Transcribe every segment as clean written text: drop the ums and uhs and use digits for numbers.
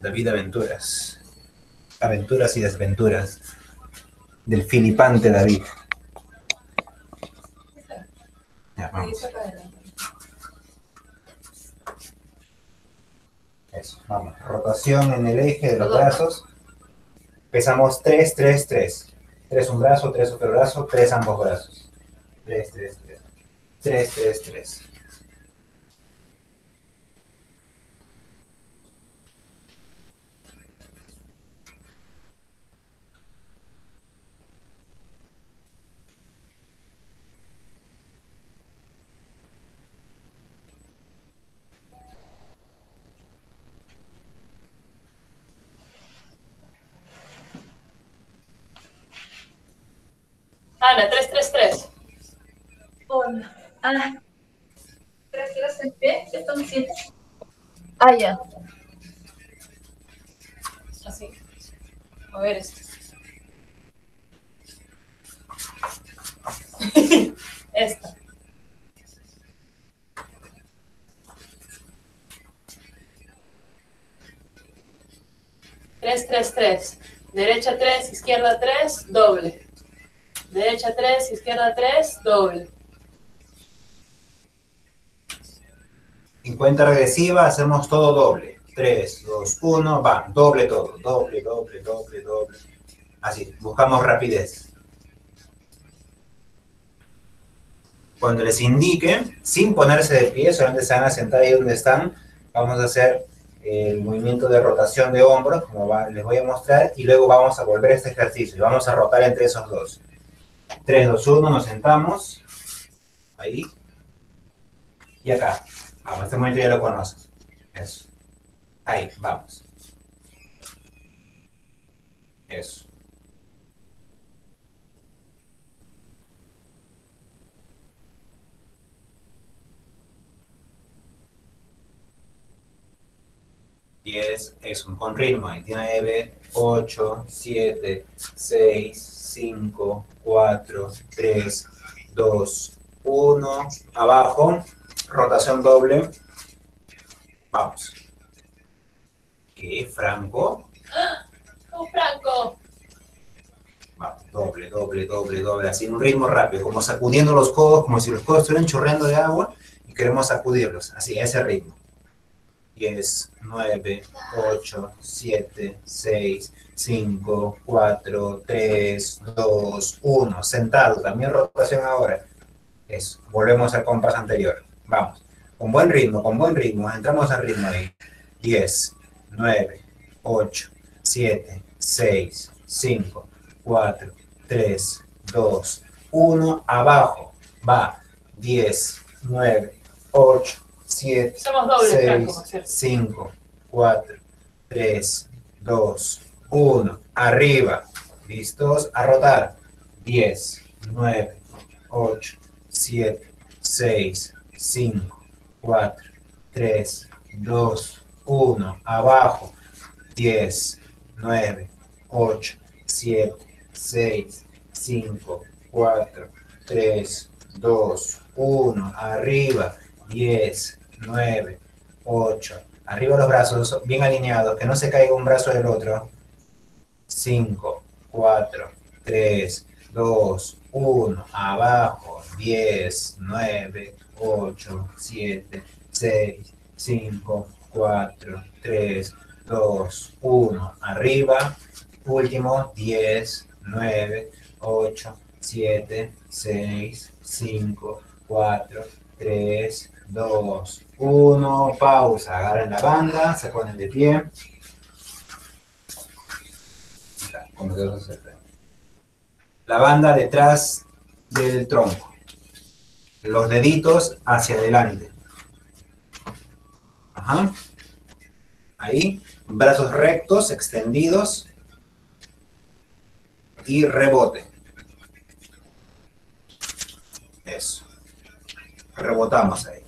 David Aventuras. Aventuras y desventuras del filipante David. Ya, vamos. Eso, vamos. Rotación en el eje de los brazos. Pesamos 3, 3, 3. 3 un brazo, 3 otro brazo, 3 ambos brazos. 3, 3, 3. 3, 3, 3. Ana, 3, 3, 3. Hola. Ah, 3 kilos en pie, que son 7. Ah, ya. Así. A ver esto. Esta. Tres, 3, 3. Derecha 3, izquierda 3, doble. Derecha 3, izquierda 3, doble. En cuenta regresiva hacemos todo doble. 3, 2, 1, va. Doble todo. Doble, doble, doble, doble. Así, buscamos rapidez. Cuando les indique, sin ponerse de pie, solamente se van a sentar ahí donde están, vamos a hacer el movimiento de rotación de hombros, como les voy a mostrar, y luego vamos a volver a este ejercicio, y vamos a rotar entre esos dos. 3, 2, 1, nos sentamos, ahí, y acá. Vamos, este movimiento ya lo conoces. Eso. Ahí, vamos. Eso. Eso, con ritmo. Ahí, 9, 8, 7, 6, 5, 4, 3, 2, 1. Abajo, rotación doble. Vamos. ¿Qué, Franco? ¡Oh, Franco! Vamos, doble, doble, doble, doble. Así en un ritmo rápido, como sacudiendo los codos, como si los codos estuvieran chorreando de agua y queremos sacudirlos. Así, a ese ritmo. 10, 9, 8, 7, 6, 5, 4, 3, 2, 1. Sentado, también rotación ahora. Eso, volvemos al compás anterior. Vamos, con buen ritmo, entramos al ritmo ahí. 10, 9, 8, 7, 6, 5, 4, 3, 2, 1. Abajo, va. 10, 9, 8, 7, Somos dobles, 6, Franco, 5, 4, 3, 2, 1. Arriba. ¿Listos? A rotar. 10, 9, 8, 7, 6, 5, 4, 3, 2, 1. Abajo. 10, 9, 8, 7, 6, 5, 4, 3, 2, 1. Arriba. 10, 9, 8. Arriba los brazos bien alineados, que no se caiga un brazo del otro. 5, 4, 3, 2, 1. Abajo. 10, 9, 8, 7, 6, 5, 4, 3, 2, 1. Arriba. Último. 10, 9, 8, 7, 6, 5, 4, 3, 2, 1, pausa, agarran la banda, se ponen de pie. La banda detrás del tronco, los deditos hacia adelante. Ajá. Ahí, brazos rectos, extendidos y rebote. Eso. Rebotamos ahí.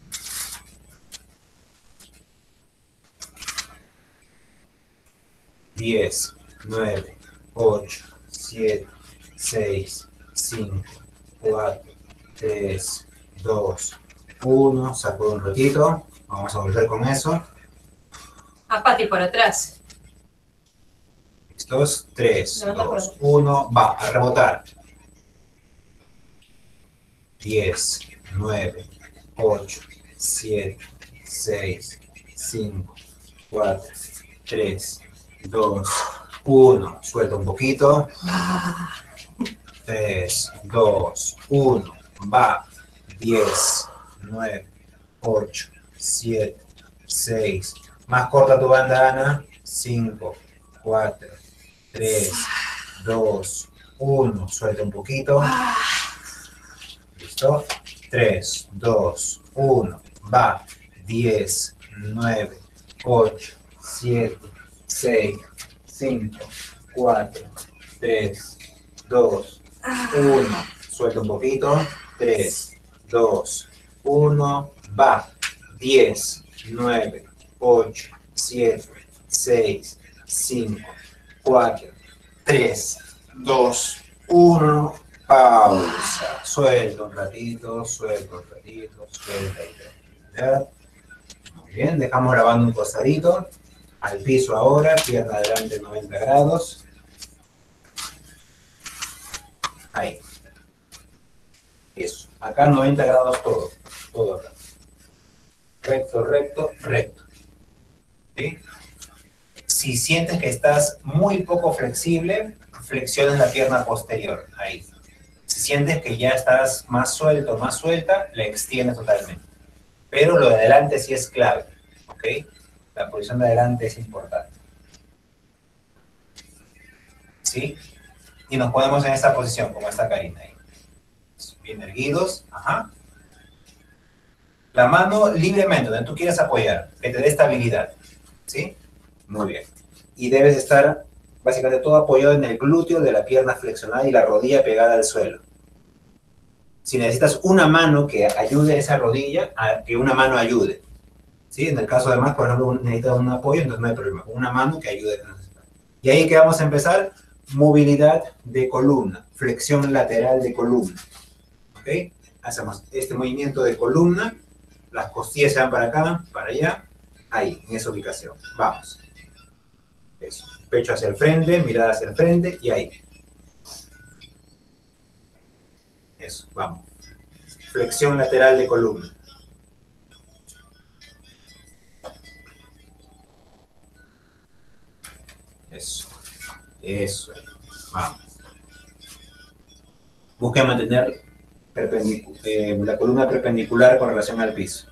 Diez, 9, 8, 7, 6, 5, 4, 3, 2, 1. Saco un ratito. Vamos a volver con eso. A Pati por atrás. ¿Listos? 3, Levanta por 2, 1, va, a rebotar. 10, 9, 8, 7, 6, 5, 4, 3, 2, 1. Suelta un poquito. 3, 2, 1, va. 10, 9, 8, 7, 6. Más corta tu banda, Ana. 5, 4, 3, 2, 1. Suelta un poquito. ¿Listo? 3, 2, 1. Va. 10, 9, 8, 7, 6, 5, 4, 3, 2, 1. Suelta un poquito. 3, 2, 1. Va. 10, 9, 8, 7, 6, 5, 4, 3, 2, 1. Pausa. Suelta un ratito, suelta un ratito, suelta y tranquilidad. Muy bien, dejamos grabando un costadito. Al piso ahora, pierna adelante 90 grados. Ahí. Eso. Acá 90 grados todo. Todo acá. Recto, recto, recto. ¿Sí? Si sientes que estás muy poco flexible, flexiones la pierna posterior. Ahí. Si sientes que ya estás más suelto, más suelta, la extiendes totalmente. Pero lo de adelante sí es clave. ¿Ok? La posición de adelante es importante. ¿Sí? Y nos ponemos en esta posición, como está Karina ahí. Bien erguidos. Ajá. La mano libremente, donde tú quieras apoyar, que te dé estabilidad. ¿Sí? Muy bien. Y debes estar básicamente todo apoyado en el glúteo de la pierna flexionada y la rodilla pegada al suelo. Si necesitas una mano que ayude a esa rodilla, a que una mano ayude. ¿Sí? En el caso de más, por ejemplo, necesitas un apoyo, entonces no hay problema. Una mano que ayude. Y ahí que vamos a empezar, movilidad de columna, flexión lateral de columna. ¿Ok? Hacemos este movimiento de columna, las costillas se van para acá, para allá, ahí, en esa ubicación. Vamos. Eso. Pecho hacia el frente, mirada hacia el frente y ahí. Eso, vamos. Flexión lateral de columna. Eso. Eso. Vamos. Busca mantener la columna perpendicular con relación al piso.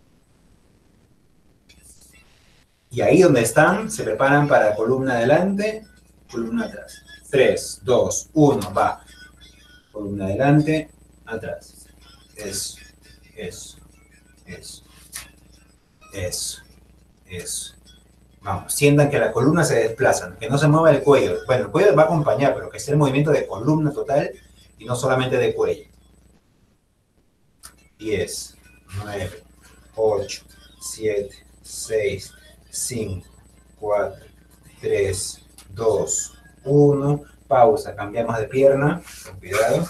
Y ahí donde están, se preparan para columna adelante, columna atrás. 3, 2, 1, va. Columna adelante, atrás. Eso, eso, eso, eso, eso. Vamos, sientan que la columna se desplaza, que no se mueva el cuello. Bueno, el cuello va a acompañar, pero que sea el movimiento de columna total y no solamente de cuello. 10, 9, 8, 7, 6, 5, 4, 3, 2, 1. Pausa, cambiamos de pierna, con cuidado.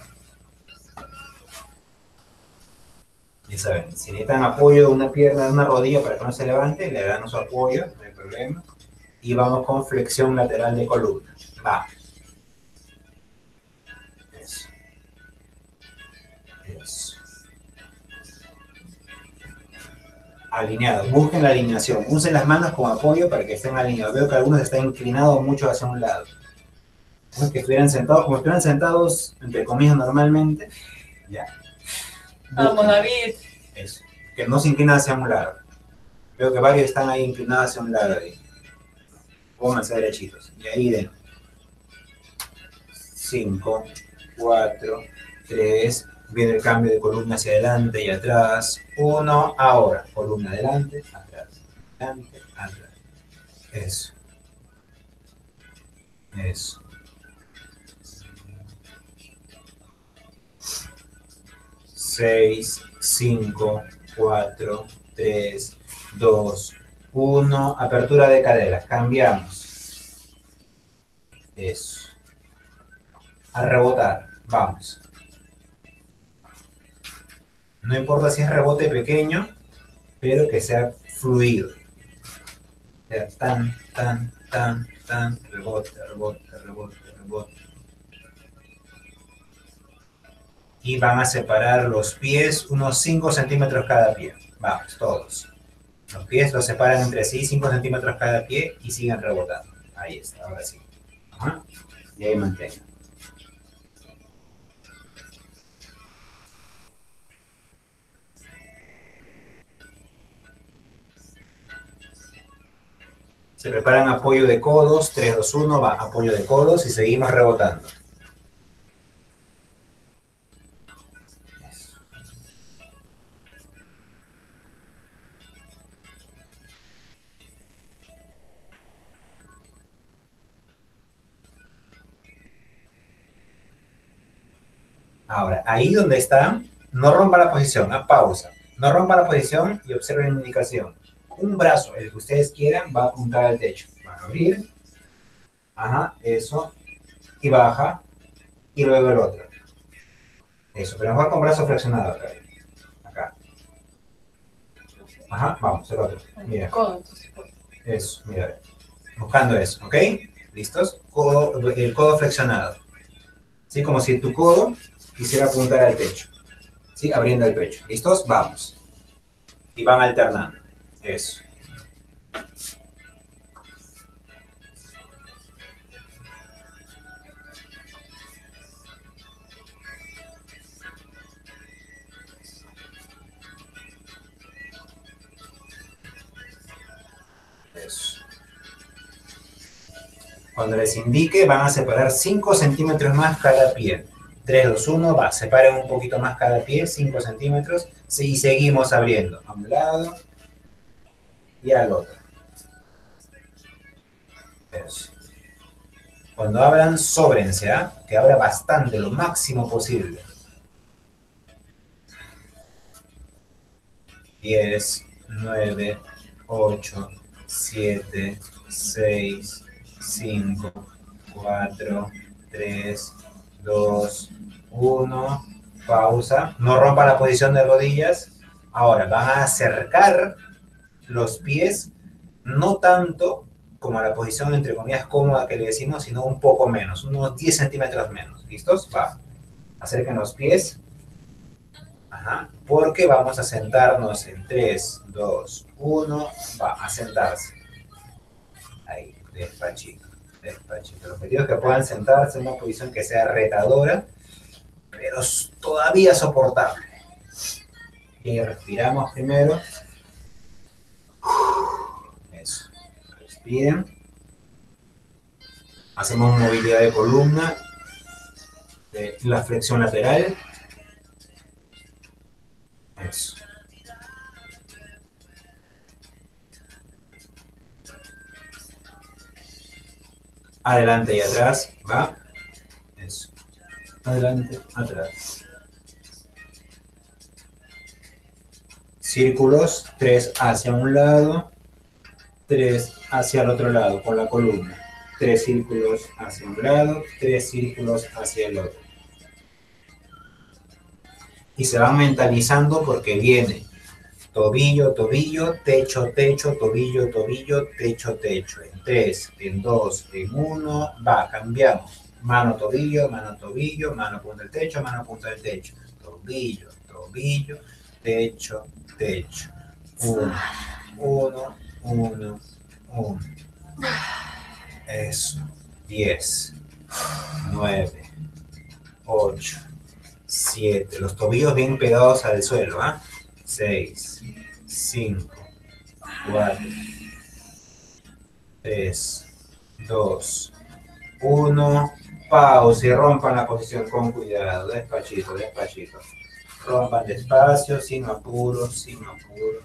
Ya saben, si necesitan apoyo de una pierna, de una rodilla para que no se levante, le dan su apoyo, no hay problema. Y vamos con flexión lateral de columna. Va. Eso. Eso. Alineado. Busquen la alineación. Usen las manos como apoyo para que estén alineados. Veo que algunos están inclinados mucho hacia un lado. Como que estuvieran sentados, como estuvieran sentados, entre comillas, normalmente. Ya. Vamos, David. Eso. Que no se inclinen hacia un lado. Veo que varios están ahí inclinados hacia un lado. Pónganse derechitos. Y ahí de 5, 4, 3. Viene el cambio de columna hacia adelante y atrás. 1. Ahora. Columna adelante, atrás. Adelante, atrás. Eso. Eso. Seis, 5, 4, 3, 2, 1. Apertura de caderas. Cambiamos. Eso. A rebotar. Vamos. No importa si es rebote pequeño, pero que sea fluido. Tan, tan, tan, tan, rebote, rebote, rebote, rebote. Y van a separar los pies unos 5 centímetros cada pie. Vamos, todos. Los pies los separan entre sí 5 centímetros cada pie y siguen rebotando. Ahí está, ahora sí. Ajá. Y ahí mantengan. Se preparan apoyo de codos, 3, 2, 1, va, apoyo de codos y seguimos rebotando. Ahora, ahí donde están, no rompa la posición, pausa. No rompa la posición y observen la indicación. Un brazo, el que ustedes quieran, va a apuntar al techo. Van a abrir. Ajá, eso. Y baja. Y luego el otro. Eso, pero mejor con brazo flexionado acá. Acá. Ajá, vamos, el otro. Mira. Eso, mira. Buscando eso, ¿ok? ¿Listos? El codo flexionado. ¿Sí? Como si tu codo quisiera apuntar al techo. ¿Sí? Abriendo el pecho. ¿Listos? Vamos. Y van alternando. Eso. Eso. Cuando les indique, van a separar 5 centímetros más cada pie. 3, 2, 1, va. Separen un poquito más cada pie, 5 centímetros. Y seguimos abriendo. A un lado y al otro. Eso. Cuando abran, sóbrense, ¿ah? Que abra bastante, lo máximo posible. 10, 9, 8, 7, 6, 5, 4, 3, 2, 1. Pausa. No rompa la posición de rodillas. Ahora van a acercar los pies, no tanto como a la posición entre comillas cómoda que le decimos, sino un poco menos, unos 10 centímetros menos. ¿Listos? Va. Acerquen los pies. Ajá. Porque vamos a sentarnos en 3, 2, 1. Va a sentarse. Ahí, despachito, despachito. El objetivo es que puedan sentarse en una posición que sea retadora, pero todavía soportable. Y respiramos primero. Eso. Respiren. Hacemos movilidad de columna, de la flexión lateral. Eso. Adelante y atrás, va. Eso. Adelante, atrás. Círculos, 3 hacia un lado, 3 hacia el otro lado, con la columna. 3 círculos hacia un lado, 3 círculos hacia el otro. Y se van mentalizando porque viene tobillo, tobillo, techo, techo, tobillo, tobillo, techo, techo. En 3, en 2, en 1, va, cambiamos. Mano, tobillo, mano, tobillo, mano, punta del techo, mano, punta del techo. Tobillo, tobillo, techo, techo. 1, 1, 1, 1. Eso. 10, 9, 8, 7. Los tobillos bien pegados al suelo, ¿ah? 6, 5, 4, 3, 2, 1. Pausa y rompan la posición con cuidado. Despachito, despachito. Rompan despacio, sin apuros, sin apuros.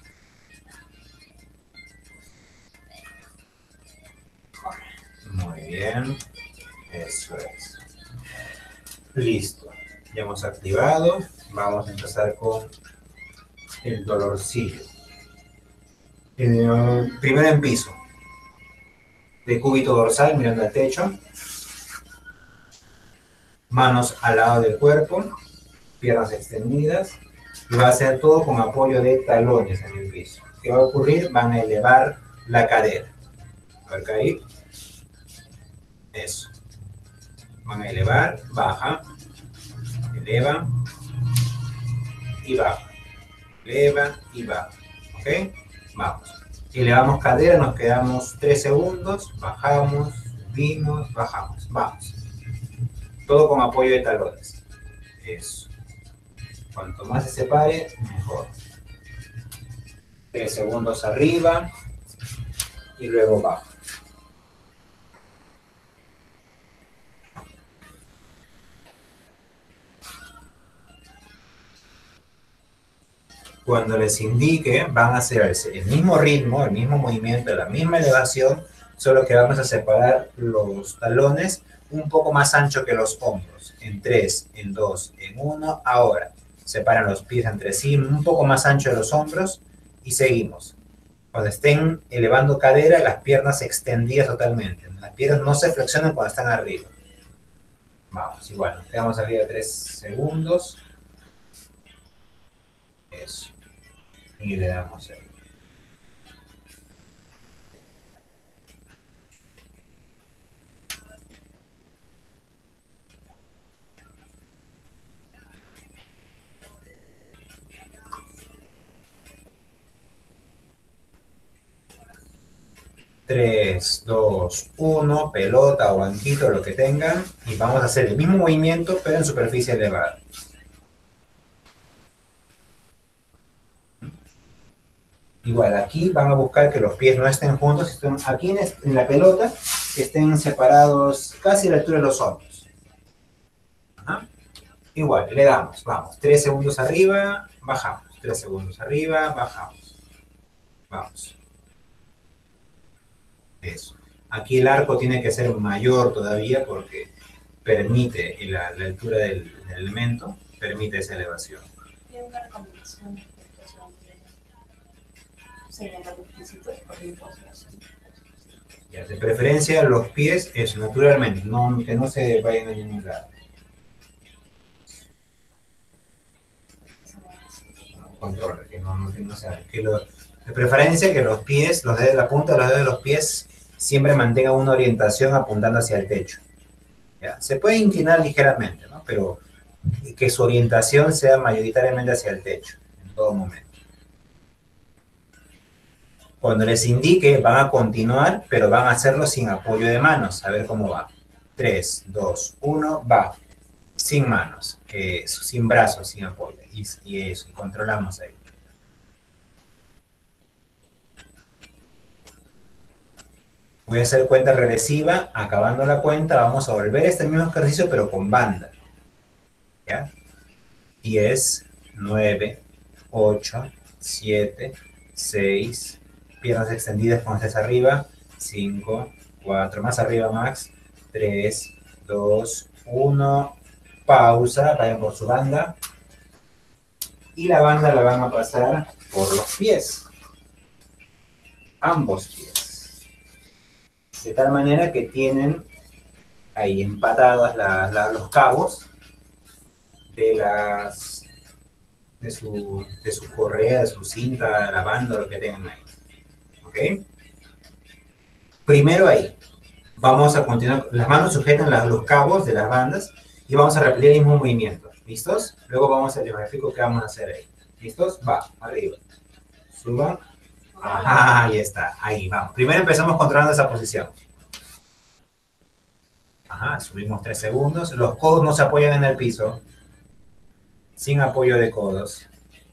Muy bien. Eso es. Listo. Ya hemos activado. Vamos a empezar con el dolorcillo. Primero en piso. Decúbito dorsal mirando al techo. Manos al lado del cuerpo. Piernas extendidas. Y va a ser todo con apoyo de talones en el piso. ¿Qué va a ocurrir? Van a elevar la cadera. A ver, caí. Eso. Van a elevar, baja, eleva y baja. Eleva y baja. ¿Ok? Vamos. Elevamos cadera, nos quedamos 3 segundos, bajamos, subimos, bajamos. Vamos. Todo con apoyo de talones. Eso. Cuanto más se separe, mejor. 3 segundos arriba y luego baja. Cuando les indique, van a hacer el mismo ritmo, el mismo movimiento, la misma elevación, solo que vamos a separar los talones un poco más ancho que los hombros. En 3, en 2, en 1, ahora. Separan los pies entre sí, un poco más ancho de los hombros y seguimos. Cuando estén elevando cadera, las piernas extendidas totalmente. Las piernas no se flexionan cuando están arriba. Vamos, igual, nos quedamos arriba 3 segundos. Eso. Y le damos ahí. Tres, dos, uno, pelota o banquito, lo que tengan, y vamos a hacer el mismo movimiento, pero en superficie elevada. Igual, aquí van a buscar que los pies no estén juntos, estén aquí en la pelota, que estén separados casi a la altura de los hombros. Ajá. Igual, le damos, vamos, 3 segundos arriba, bajamos, 3 segundos arriba, bajamos. Vamos. Eso. Aquí el arco tiene que ser mayor todavía porque permite la altura del elemento, permite esa elevación. Tiene una recomendación. Ya, de preferencia los pies, eso, naturalmente, no, que no se vayan a ningún lado. Controla, que no se haga. De preferencia que los pies, la punta de los dedos de los pies siempre mantengan una orientación apuntando hacia el techo. ¿Ya? Se puede inclinar ligeramente, ¿no? Pero que su orientación sea mayoritariamente hacia el techo, en todo momento. Cuando les indique, van a continuar, pero van a hacerlo sin apoyo de manos. A ver cómo va. 3, 2, 1, va. Sin manos, sin brazos, sin apoyo. Y eso, y controlamos ahí. Voy a hacer cuenta regresiva. Acabando la cuenta, vamos a volver a este mismo ejercicio, pero con banda. ¿Ya? 10, 9, 8, 7, 6, piernas extendidas cuando estés arriba, 5, 4, más arriba Max, 3, 2, 1, pausa, vayan por su banda, y la banda la van a pasar por los pies, ambos pies, de tal manera que tienen ahí empatados los cabos de su correa, de su cinta, la banda, lo que tengan ahí. ¿Ok? Primero ahí. Vamos a continuar. Las manos sujetan los cabos de las bandas y vamos a repetir el mismo movimiento. ¿Listos? Luego vamos a les explico qué vamos a hacer ahí. ¿Listos? Va, arriba. Suban. Ajá, ahí está. Ahí, vamos. Primero empezamos controlando esa posición. Ajá, subimos 3 segundos. Los codos no se apoyan en el piso. Sin apoyo de codos.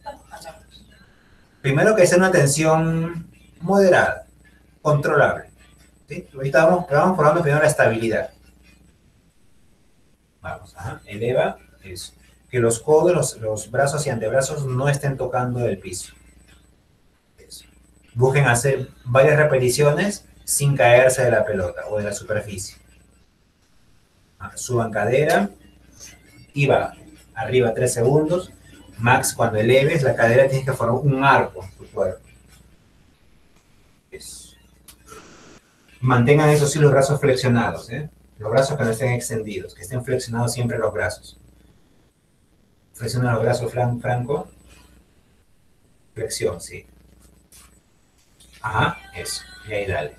Primero que sea una tensión moderada, controlable. ¿Sí? Ahorita vamos probando primero la estabilidad. Vamos, ajá, eleva, eso. Que los codos, los brazos y antebrazos no estén tocando el piso. Eso. Busquen hacer varias repeticiones sin caerse de la pelota o de la superficie. Suban cadera y va. Arriba 3 segundos. Max, cuando eleves, la cadera tiene que formar un arco en tu cuerpo. Eso. Mantengan eso sí los brazos flexionados, ¿eh? Los brazos que no estén extendidos, que estén flexionados siempre los brazos. Flexiona los brazos, Franco. Flexión, sí. Ajá, eso. Y ahí dale.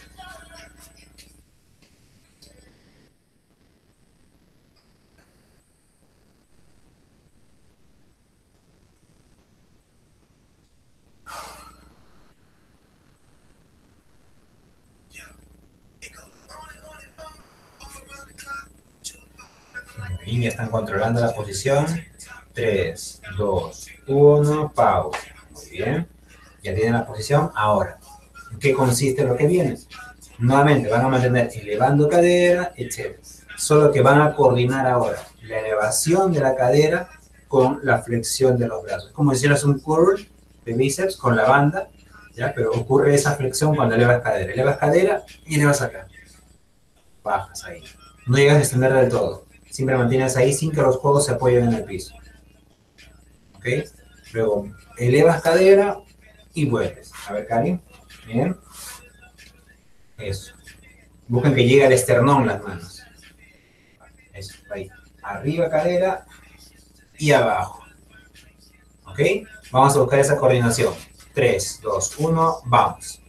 Y ya están controlando la posición. 3, 2, 1, pausa. Muy bien. Ya tienen la posición. Ahora, ¿en qué consiste lo que viene? Nuevamente van a mantener elevando cadera, etc. Solo que van a coordinar ahora la elevación de la cadera con la flexión de los brazos. Como si hicieras un curl de bíceps con la banda, ¿ya? Pero ocurre esa flexión cuando elevas cadera. Elevas cadera y elevas acá. Bajas ahí. No llegas a extender del todo. Siempre mantienes ahí sin que los codos se apoyen en el piso. ¿Ok? Luego, elevas cadera y vuelves. A ver, Karin. Bien. Eso. Busquen que llegue al esternón las manos. Eso, ahí. Arriba cadera y abajo. ¿Ok? Vamos a buscar esa coordinación. 3, 2, 1, vamos.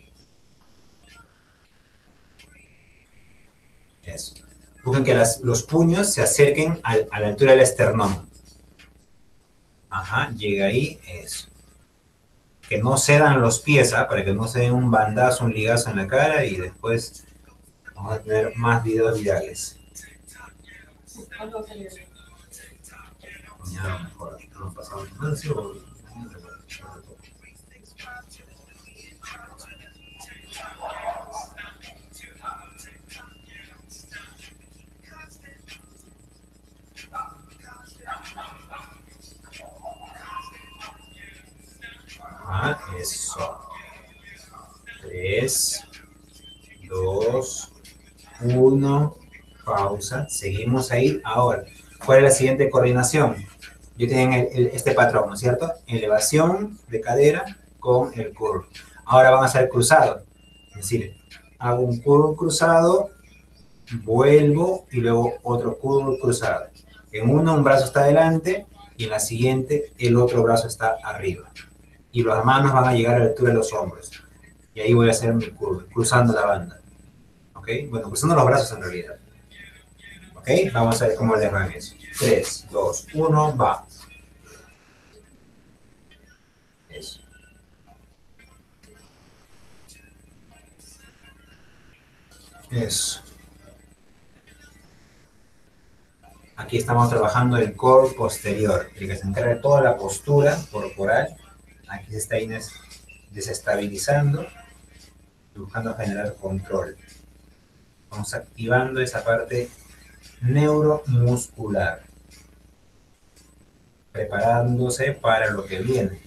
Eso. Busquen que los puños se acerquen a la altura del esternón. Ajá, llega ahí, eso. Que no cedan los pies, ¿ah? Para que no se den un bandazo, un ligazo en la cara y después vamos a tener más videos virales. Ya, mejor, no pasamos más, o... Eso. 3, 2, 1, pausa. Seguimos ahí. Ahora, ¿cuál es la siguiente coordinación? Yo tengo este patrón, ¿no es cierto? Elevación de cadera con el curl. Ahora van a hacer cruzado. Es decir, hago un curl cruzado, vuelvo y luego otro curl cruzado. En uno un brazo está adelante y en la siguiente el otro brazo está arriba. Y las manos van a llegar a la altura de los hombros. Y ahí voy a hacer mi curva, cruzando la banda. ¿Ok? Bueno, cruzando los brazos en realidad. ¿Ok? Vamos a ver cómo les va en eso. 3, 2, 1, va. Eso. Eso. Aquí estamos trabajando el core posterior, el que se encarga de toda la postura corporal. Aquí se está desestabilizando, buscando generar control. Vamos activando esa parte neuromuscular, preparándose para lo que viene.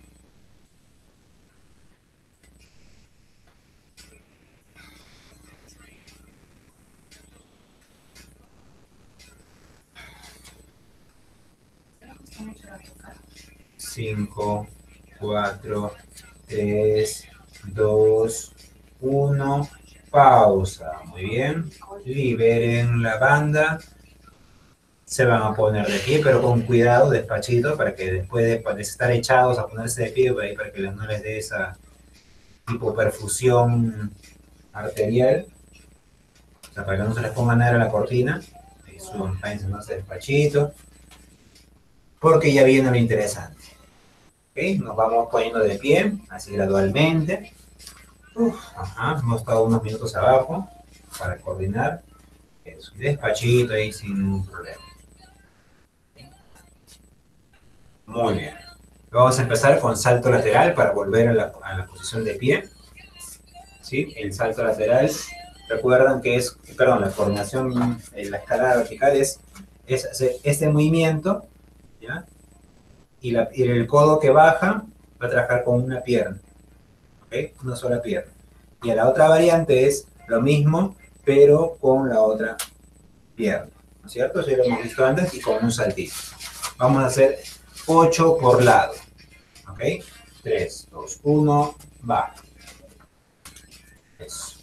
Cinco, 4, 3, 2, 1, pausa. Muy bien. Liberen la banda. Se van a poner de pie, pero con cuidado, despachito, para que después de estar echados a ponerse de pie, para que no les dé esa tipo perfusión arterial. O sea, para que no se les ponga nada a la cortina. Ahí suban, párense despachito. Porque ya viene lo interesante. ¿Okay? Nos vamos poniendo de pie, así gradualmente. Ajá, hemos estado unos minutos abajo para coordinar. Eso, despachito ahí sin ningún problema. Muy bien. Vamos a empezar con salto lateral para volver a la posición de pie. ¿Sí? El salto lateral, recuerdan que es, perdón, la coordinación en la escalada vertical es hacer este movimiento, ¿ya? Y el codo que baja va a trabajar con una pierna, ¿ok? Una sola pierna. Y a la otra variante es lo mismo, pero con la otra pierna, ¿no es cierto? Eso ya lo hemos visto antes y con un saltito. Vamos a hacer 8 por lado, ¿ok? 3, 2, 1, va. Eso.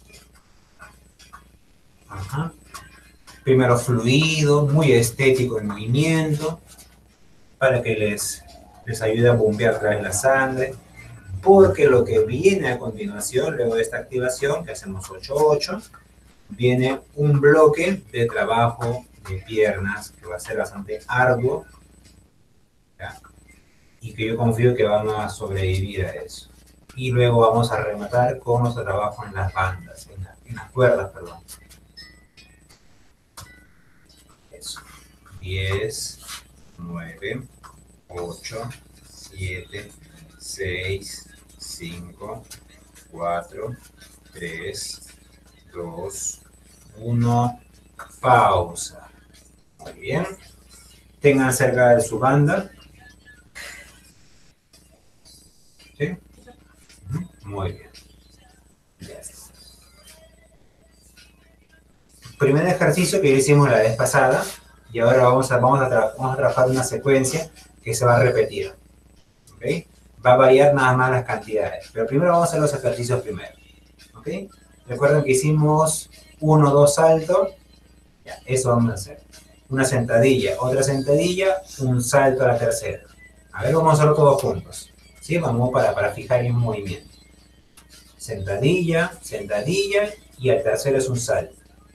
Ajá. Primero fluido, muy estético el movimiento, para que les ayude a bombear a través de la sangre. porque lo que viene a continuación, luego de esta activación, que hacemos 8-8, viene un bloque de trabajo de piernas que va a ser bastante arduo, ¿ya? Y que yo confío que van a sobrevivir a eso. Y luego vamos a rematar con nuestro trabajo en las bandas, en las cuerdas, perdón. Eso. 10, 9, 8, 7, 6, 5, 4, 3, 2, 1, pausa. Muy bien. Tengan cerca de su banda. ¿Sí? Muy bien. Ya está. Primer ejercicio que hicimos la vez pasada y ahora vamos a trabajar una secuencia que se va a repetir. ¿Okay? Va a variar nada más las cantidades, pero primero vamos a hacer los ejercicios primero. ¿Okay? Recuerden que hicimos 1, 2 saltos, ya, eso vamos a hacer. Una sentadilla, otra sentadilla, un salto a la tercera. A ver, vamos a hacerlo todos juntos. ¿Sí? Vamos para fijar el movimiento. Sentadilla, sentadilla y al tercero es un salto.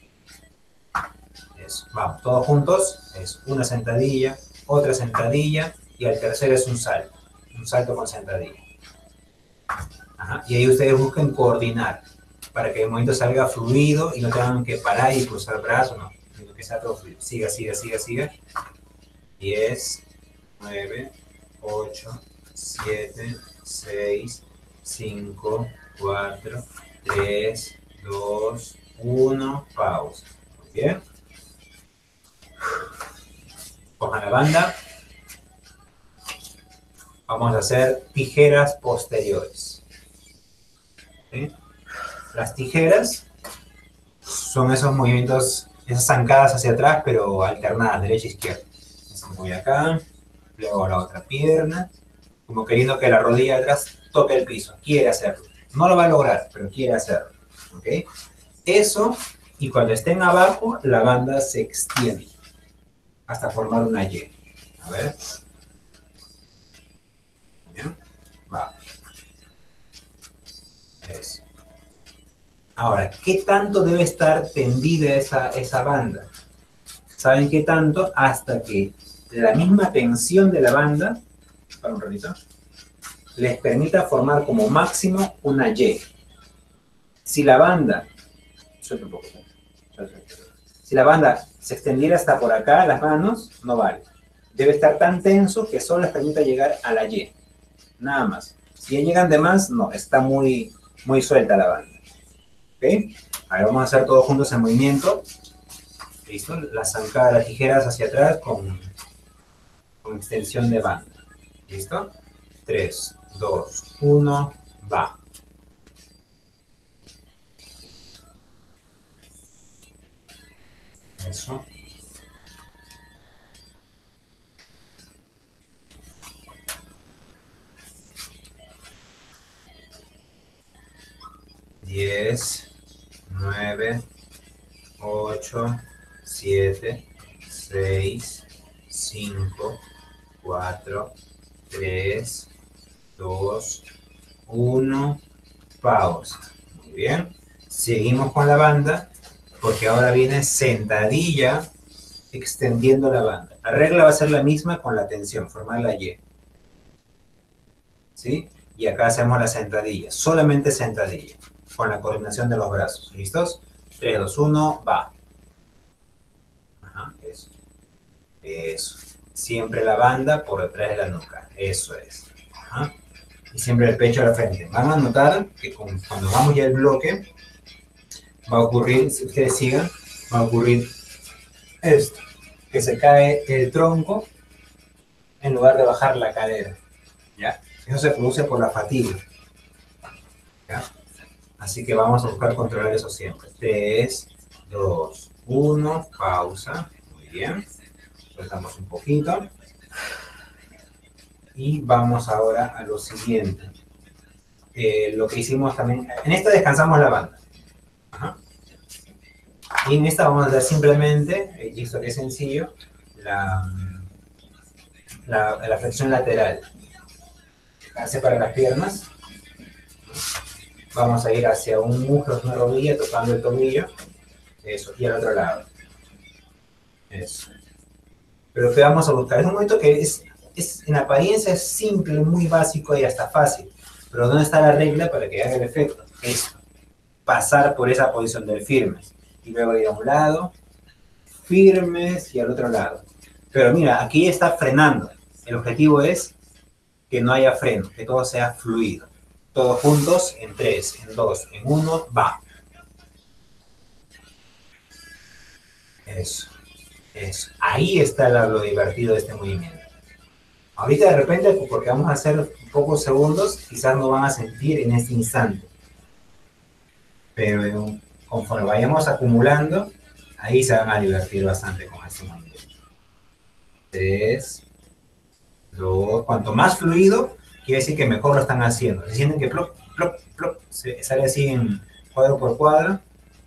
Eso. Vamos, todos juntos. Es una sentadilla, otra sentadilla y al tercero es un salto. Un salto con sentadilla. Ajá. Y ahí ustedes busquen coordinar para que el movimiento salga fluido y no tengan que parar y cruzar brazos, no. Sino que sea todo fluido. Siga, siga, siga, siga. 10, 9, 8, 7, 6, 5, 4, 3, 2, 1, pausa. Muy bien. Cojan la banda. Vamos a hacer tijeras posteriores. ¿Sí? Las tijeras son esos movimientos, esas zancadas hacia atrás, pero alternadas, derecha e izquierda. Entonces voy acá, luego a la otra pierna, como queriendo que la rodilla de atrás toque el piso. Quiere hacerlo. No lo va a lograr, pero quiere hacerlo. ¿Okay? Eso, y cuando estén abajo, la banda se extiende hasta formar una Y. A ver. Bien. Va. Eso. Ahora, ¿qué tanto debe estar tendida esa banda? ¿Saben qué tanto? Hasta que la misma tensión de la banda, para un ratito, les permita formar como máximo una Y. Si la banda, suelta un poco, si la banda se extendiera hasta por acá, las manos, no vale. Debe estar tan tenso que solo les permita llegar a la Y. Nada más. Si llegan de más, no, está muy suelta la banda. ¿Ok? Ahora vamos a hacer todos juntos el movimiento. ¿Listo? La zancada de las tijeras hacia atrás con extensión de banda. ¿Listo? 3, 2, 1, va. Eso. Diez, 9, 8, 7, 6, 5, 4, 3, 2, 1, pausa. Muy bien. Seguimos con la banda, porque ahora viene sentadilla extendiendo la banda. La regla va a ser la misma con la tensión, formar la Y. ¿Sí? Y acá hacemos la sentadilla, solamente sentadilla, con la coordinación de los brazos. ¿Listos? 3, 2, 1, va. Ajá, eso. Eso. Siempre la banda por detrás de la nuca. Eso es. Ajá. Y siempre el pecho a la frente. Van a notar que cuando vamos ya al bloque, va a ocurrir, si ustedes sigan, va a ocurrir esto. Que se cae el tronco en lugar de bajar la cadera. ¿Ya? Eso se produce por la fatiga. ¿Ya? Así que vamos a buscar controlar eso siempre. 3, 2, 1, pausa. Muy bien. Soltamos un poquito. Y vamos ahora a lo siguiente. Lo que hicimos también... En esta descansamos la banda. Ajá. Y en esta vamos a hacer simplemente, y esto que es sencillo, la flexión lateral. Separa las piernas. Vamos a ir hacia un muslo, una rodilla, tocando el tobillo. Eso, y al otro lado. Eso. Pero ¿qué vamos a buscar? Es un movimiento que en apariencia es simple, muy básico y hasta fácil. Pero ¿dónde está la regla para que haga el efecto? Es pasar por esa posición del firmes. Y luego ir a un lado, firmes y al otro lado. Pero mira, aquí está frenando. El objetivo es que no haya freno, que todo sea fluido. Todos juntos, en 3, en 2, en 1, va. Eso, eso. Ahí está lo divertido de este movimiento. Ahorita de repente, porque vamos a hacer pocos segundos, quizás no van a sentir en este instante. Pero conforme vayamos acumulando, ahí se van a divertir bastante con este movimiento. 3, 2, cuanto más fluido, quiere decir que mejor lo están haciendo. Se sienten que plop, plop, plop, sale así en cuadro por cuadro.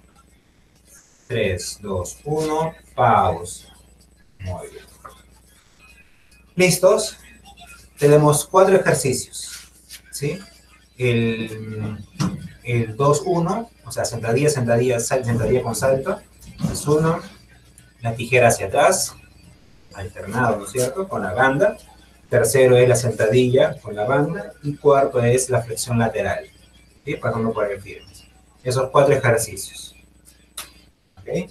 3, 2, 1, pausa. Muy bien. ¿Listos? Tenemos 4 ejercicios, ¿sí? El 2, 1, o sea, sentadilla, sentadilla, sentadilla con salto. Es 1. La tijera hacia atrás, alternado, ¿no es cierto? Con la banda. Tercero es la sentadilla con la banda. Y cuarto es la flexión lateral, ¿sí? Pasando por el firme. Esos 4 ejercicios. ¿Ok?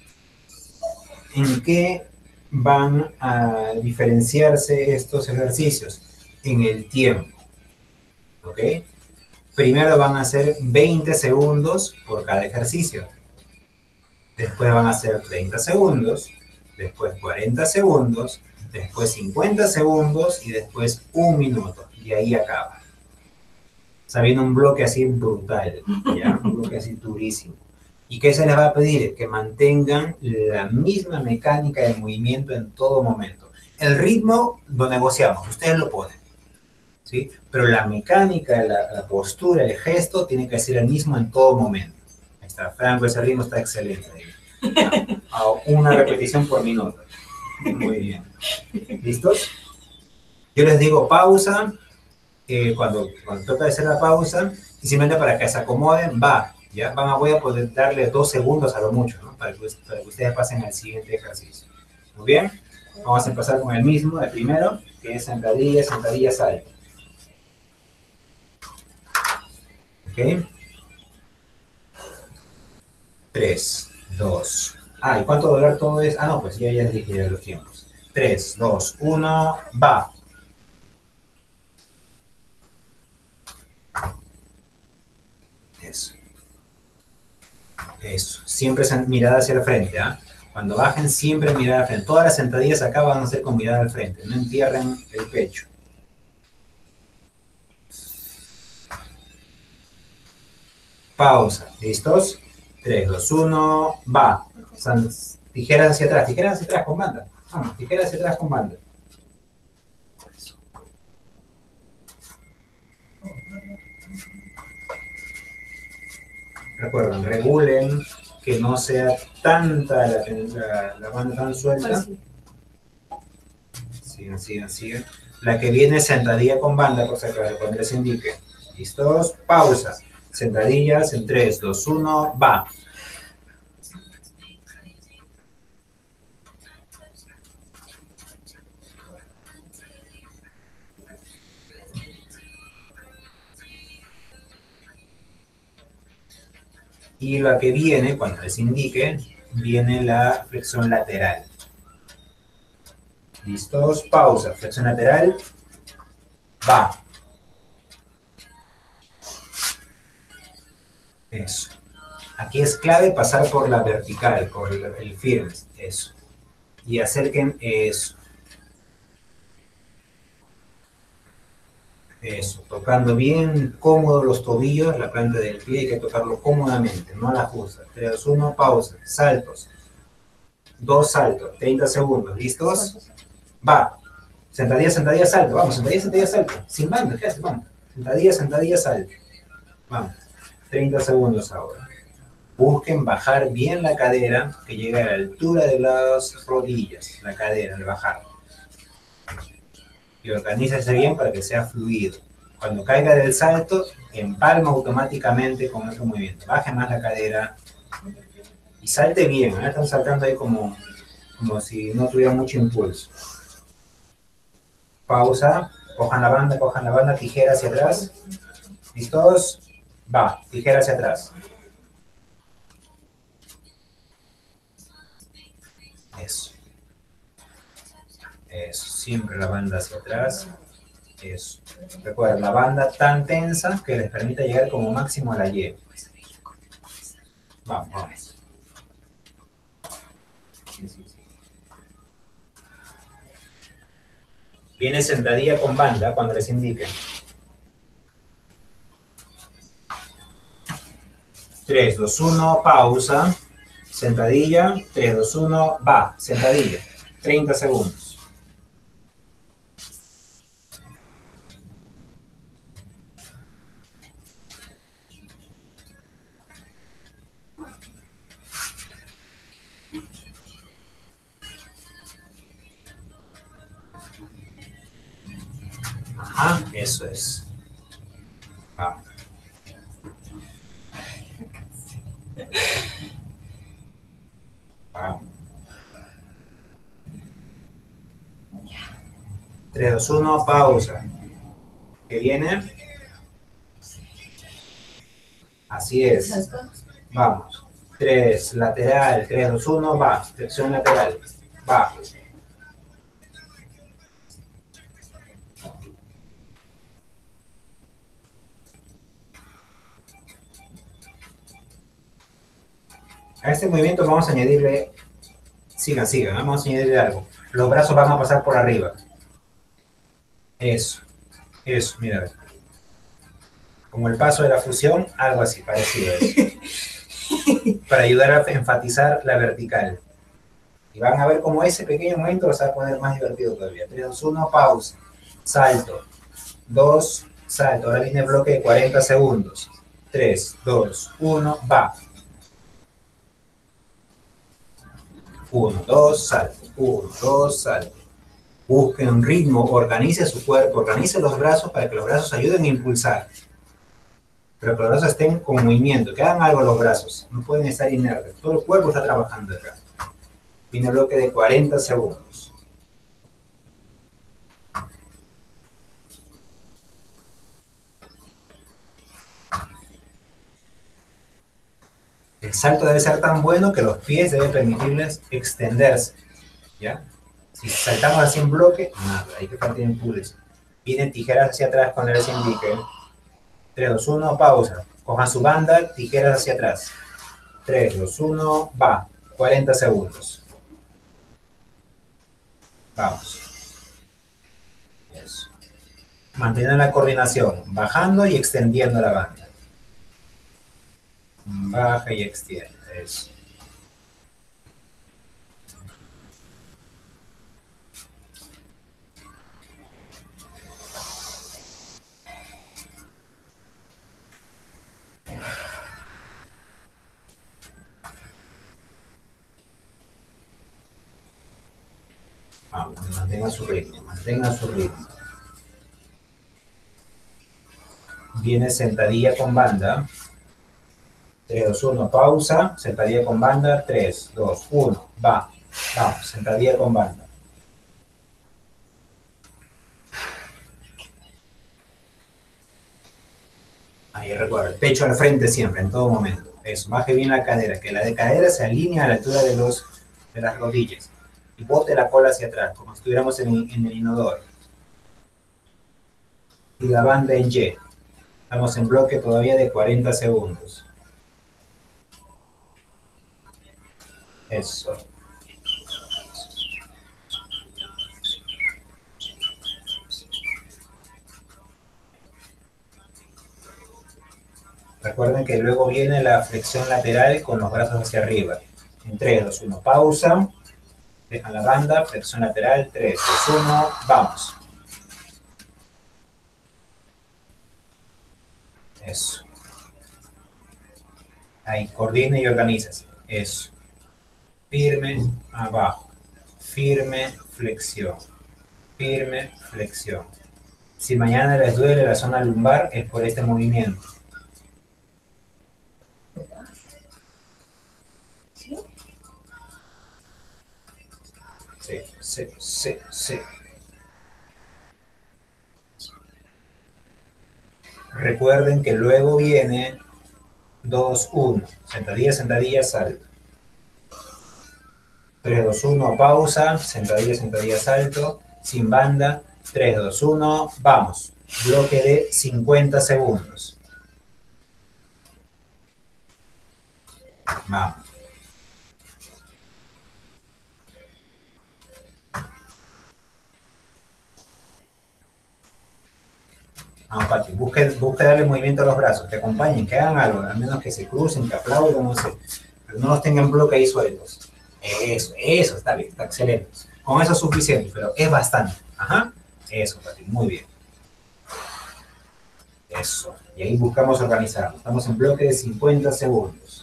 ¿En qué van a diferenciarse estos ejercicios? En el tiempo. ¿Ok? Primero van a ser 20 segundos por cada ejercicio. Después van a ser 30 segundos. Después 40 segundos. Después 50 segundos. Y después 1 minuto. Y ahí acaba. O sea, viene un bloque así brutal. ¿Ya? Un bloque así durísimo. ¿Y qué se les va a pedir? Que mantengan la misma mecánica de movimiento en todo momento. El ritmo lo negociamos, ustedes lo ponen, ¿sí? Pero la mecánica, la postura, el gesto, tiene que ser el mismo en todo momento. Ahí está, Franco, ese ritmo está excelente. A 1 repetición por minuto. Muy bien. ¿Listos? Yo les digo pausa, cuando toca hacer la pausa, y simplemente para que se acomoden, va. ¿Ya? Voy a poder darle 2 segundos a lo mucho, ¿no? Para que ustedes pasen al siguiente ejercicio. Muy bien. Vamos a empezar con el mismo, el primero, que es sentadilla, sentadilla, salto. ¿Ok? 3, 2. ¿Y cuánto durar todo es? No, pues ya les dije ya los tiempos. 3, 2, 1, va. Eso. Eso, siempre mirada hacia el frente, ¿ah? Cuando bajen, siempre mirada al frente. Todas las sentadillas acá van a ser con mirada al frente, no entierren el pecho. Pausa, ¿listos? 3, 2, 1, va. Tijeras hacia atrás con banda. Vamos, tijeras hacia atrás con banda. Recuerden, regulen que no sea tanta la banda tan suelta. Sigan. La que viene sentadilla con banda, cosa que cuando les indique. ¿Listos? Pausa. Sentadillas en 3, 2, 1, va. Y la que viene, cuando les indique, viene la flexión lateral. ¿Listos? Pausa. Flexión lateral. Va. Eso. Aquí es clave pasar por la vertical, por el firme. Eso. Y acerquen eso. Eso, tocando bien cómodo los tobillos, la planta del pie, hay que tocarlo cómodamente, no a la justa. 3, 2, 1, pausa, saltos. 2 saltos, 30 segundos, ¿listos? Va. Sentadilla, sentadilla, salto. Vamos, sentadilla, sentadilla, salto. Sin banda, ¿qué haces? Vamos. Sentadilla, sentadilla, salto. Vamos. 30 segundos ahora. Busquen bajar bien la cadera, que llegue a la altura de las rodillas, la cadera, al bajar. Y organícense bien para que sea fluido. Cuando caiga del salto, empalma automáticamente con otro movimiento. Baje más la cadera y salte bien. Ahora están saltando ahí como si no tuviera mucho impulso. Pausa, cojan la banda, tijera hacia atrás. ¿Listos? Va, tijera hacia atrás. Eso. Eso, siempre la banda hacia atrás. Eso. Recuerden, la banda tan tensa que les permite llegar como máximo a la Y. Vamos, vamos. Viene sentadilla con banda cuando les indique. 3, 2, 1, pausa. Sentadilla. 3, 2, 1, va. Sentadilla. 30 segundos. Ajá, eso es. Vamos. Vamos. 3, 2, 1, pausa. ¿Qué viene? Así es. Vamos. 3, lateral. 3, 2, 1, va. Flexión lateral. Va. A este movimiento vamos a añadirle, sigan, vamos a añadirle algo. Los brazos van a pasar por arriba. Eso, mira. Como el paso de la fusión, algo así, parecido a eso. Para ayudar a enfatizar la vertical. Y van a ver cómo ese pequeño movimiento los va a poner más divertido todavía. 3, 2, 1, pausa. Salto. 2, salto. Ahora viene el bloque de 40 segundos. 3, 2, 1, va. 1, 2, salto. 1, 2, salto. Busquen un ritmo, organice su cuerpo, organice los brazos para que los brazos ayuden a impulsar. Pero que los brazos estén con movimiento, que hagan algo los brazos. No pueden estar inertes. Todo el cuerpo está trabajando acá. Viene el bloque de 40 segundos. El salto debe ser tan bueno que los pies deben permitirles extenderse. ¿Ya? Si saltamos así en bloque, nada, hay que partir impulso. Vienen tijeras hacia atrás cuando les indique. 3, 2, 1, pausa. Cojan su banda, tijeras hacia atrás. 3, 2, 1, va. 40 segundos. Vamos. Eso. Mantienen la coordinación, bajando y extendiendo la banda. Baja y extiende. Eso. Vamos, mantenga su ritmo, mantenga su ritmo. Viene sentadilla con banda. 3, 2, 1, pausa. Sentadilla con banda. 3, 2, 1, va. Vamos, sentadilla con banda. Ahí recuerda, el pecho al frente siempre, en todo momento. Eso, baje bien la cadera, que la de cadera se alinee a la altura de las rodillas. Y bote la cola hacia atrás, como si estuviéramos en el inodoro. Y la banda en Y. Estamos en bloque todavía de 40 segundos. Eso. Recuerden que luego viene la flexión lateral con los brazos hacia arriba. En 3, 2, 1, pausa. Dejan la banda, flexión lateral, 3, 2, 1, vamos. Eso. Ahí, coordine y organízase. Eso. Firme, abajo. Firme, flexión. Firme, flexión. Si mañana les duele la zona lumbar, es por este movimiento. ¿Sí? Sí, sí, sí, sí. Recuerden que luego viene 2, 1. Sentadilla, sentadilla, salto. 3, 2, 1, pausa. Sentadilla, sentadilla, salto. Sin banda. 3, 2, 1, vamos. Bloque de 50 segundos. Vamos. Vamos, Pati. Busque darle movimiento a los brazos. Que acompañen, que hagan algo. Al menos que se crucen, que aplaudan, no sé. Pero no los tengan en bloque ahí sueltos. Eso, está bien, está excelente. Con eso es suficiente, pero es bastante. Ajá. Eso, Pati, muy bien. Eso. Y ahí buscamos organizarnos. Estamos en bloque de 50 segundos.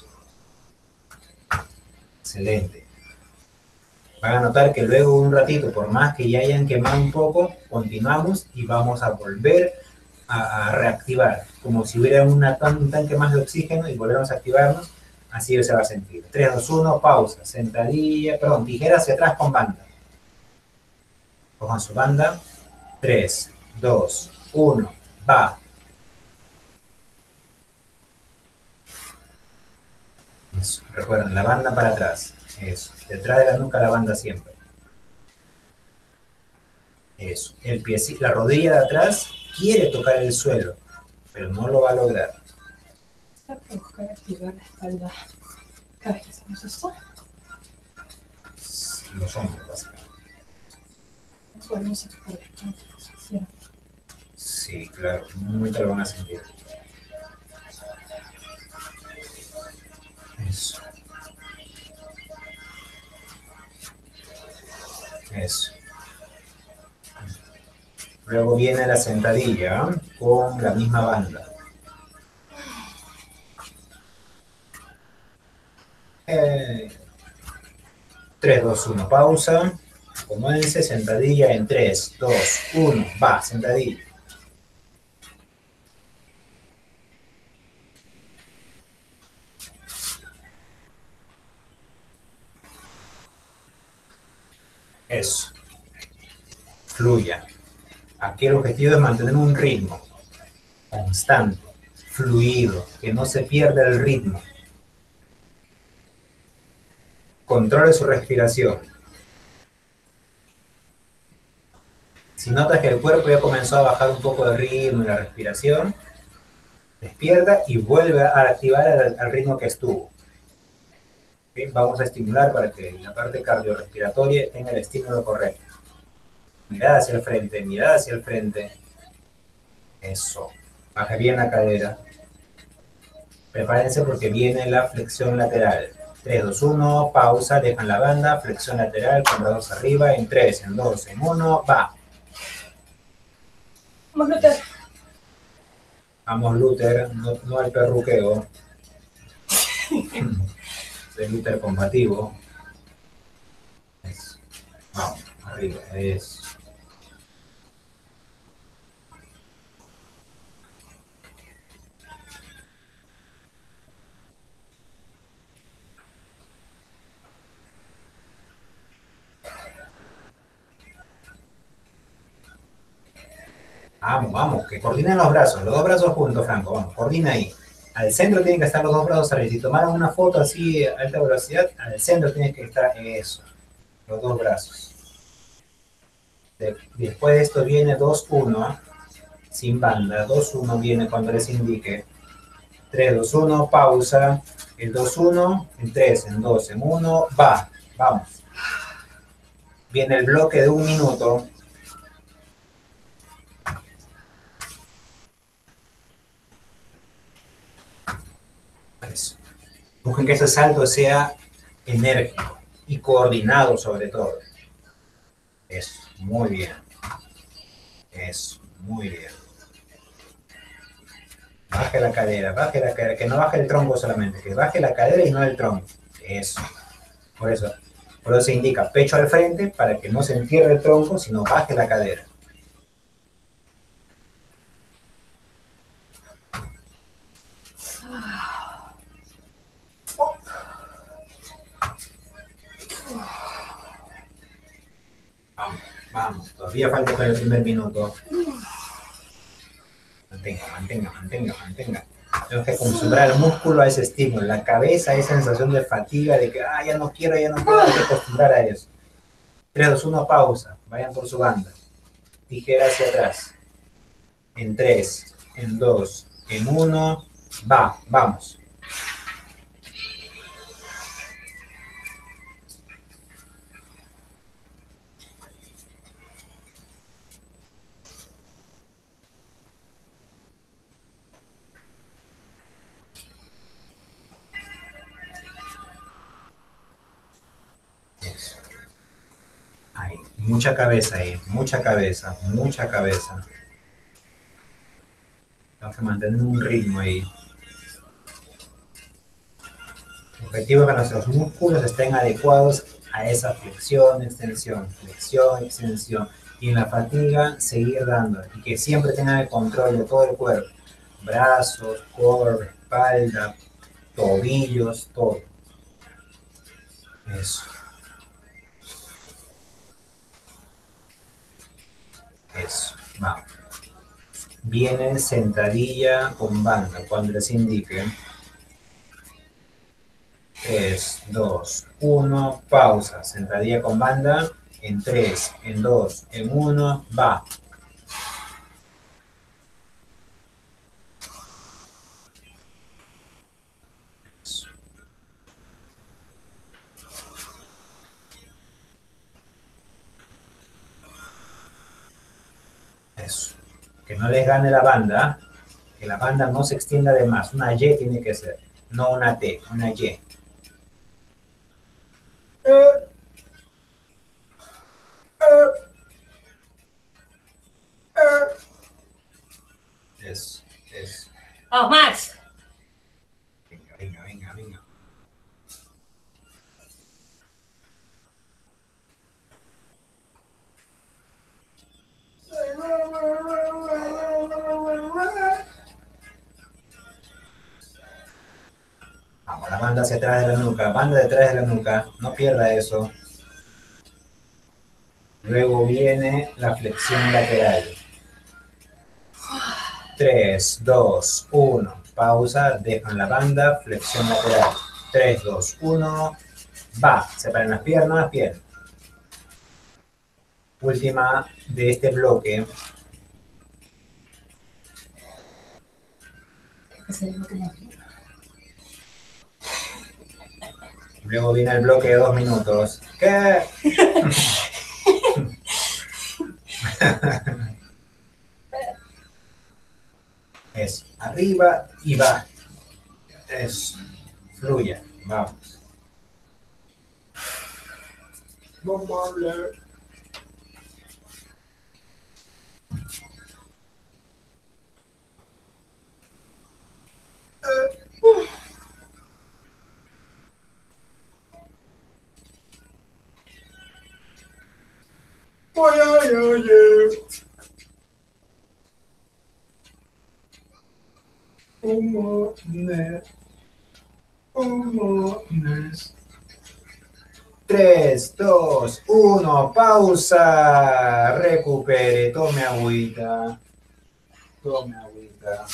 Excelente. Van a notar que luego un ratito, por más que ya hayan quemado un poco, continuamos y vamos a volver a reactivar. Como si hubiera un tanque más de oxígeno y volvemos a activarnos. Así se va a sentir. 3, 2, 1, pausa. Sentadilla, perdón, tijera hacia atrás con banda. Cojan su banda. 3, 2, 1, va. Eso. Recuerden, la banda para atrás. Eso. Detrás de la nuca la banda siempre. Eso. El pie, la rodilla de atrás quiere tocar el suelo, pero no lo va a lograr. Para buscar activar la espalda cada vez que hacemos esto. Los hombros, básicamente. Bueno, no sé qué por qué. Sí, claro. En un momento lo van a sentir. Eso. Eso. Luego viene la sentadilla con la misma banda. 3, 2, 1, pausa. Acomódense, sentadilla en 3, 2, 1, va, sentadilla. Eso. Fluya. Aquí el objetivo es mantener un ritmo constante, fluido, que no se pierda el ritmo. Controle su respiración. Si notas que el cuerpo ya comenzó a bajar un poco de ritmo y la respiración, despierta y vuelve a activar al ritmo que estuvo. ¿Okay? Vamos a estimular para que la parte cardiorrespiratoria tenga el estímulo correcto. Mirada hacia el frente, mirada hacia el frente. Eso. Baja bien la cadera. Prepárense porque viene la flexión lateral. 3, 2, 1, pausa, dejan la banda, flexión lateral, con brazos arriba, en 3, en 2, en 1, va. Vamos, Luther. Vamos, Luther, no al perruqueo. El Luther combativo. Eso. Vamos, arriba, eso. Vamos, vamos, que coordinen los dos brazos juntos, Franco, vamos, coordina ahí. Al centro tienen que estar los dos brazos arriba. Si tomaron una foto así a alta velocidad, al centro tienen que estar eso, los dos brazos. Después de esto viene 2, 1, sin banda. 2, 1 viene cuando les indique. 3, 2, 1, pausa. El 2, 1, en 3, en 2, en 1, va, vamos. Viene el bloque de 1 minuto. Eso. Busquen que ese salto sea enérgico y coordinado sobre todo. Eso, muy bien. Eso, muy bien. Baje la cadera, que no baje el tronco solamente, que baje la cadera y no el tronco. Eso. Por eso se indica pecho al frente para que no se entierre el tronco, sino baje la cadera. Vamos, todavía falta para el primer minuto. Mantenga, mantenga, mantenga, mantenga. Tenemos que acostumbrar al músculo a ese estímulo. La cabeza, esa sensación de fatiga, de que ya no quiero, hay que acostumbrar a eso. 3, 2, 1, pausa. Vayan por su banda. Tijera hacia atrás. En 3, en 2, en 1. Va, vamos. Ahí, mucha cabeza ahí, mucha cabeza, mucha cabeza. Tenemos que mantener un ritmo ahí. El objetivo es que nuestros músculos estén adecuados a esa flexión, extensión, y en la fatiga seguir dando y que siempre tengan el control de todo el cuerpo, brazos, core, espalda, tobillos, todo. Eso. Eso, vamos. Viene sentadilla con banda cuando les indique. 3, 2, 1, pausa. Sentadilla con banda. En 3, en 2, en 1, va. Eso. Que no les gane la banda. Que la banda no se extienda de más. Una Y tiene que ser. No una T, una Y. Eso, eso. ¡Vamos, Max! Venga, venga, venga, venga. Vamos, la banda hacia atrás de la nuca, banda detrás de la nuca, no pierda eso. Luego viene la flexión lateral. 3, 2, 1, pausa, dejan la banda, flexión lateral. 3, 2, 1, va, separen las piernas, bien. Última de este bloque. Luego viene el bloque de 2 minutos. ¿Qué? Es arriba y va. Es fluya. Vamos. Vamos a hablar. Humornes. 3, 2, 1, pausa. Recupere, tome agüita. Tome agüita.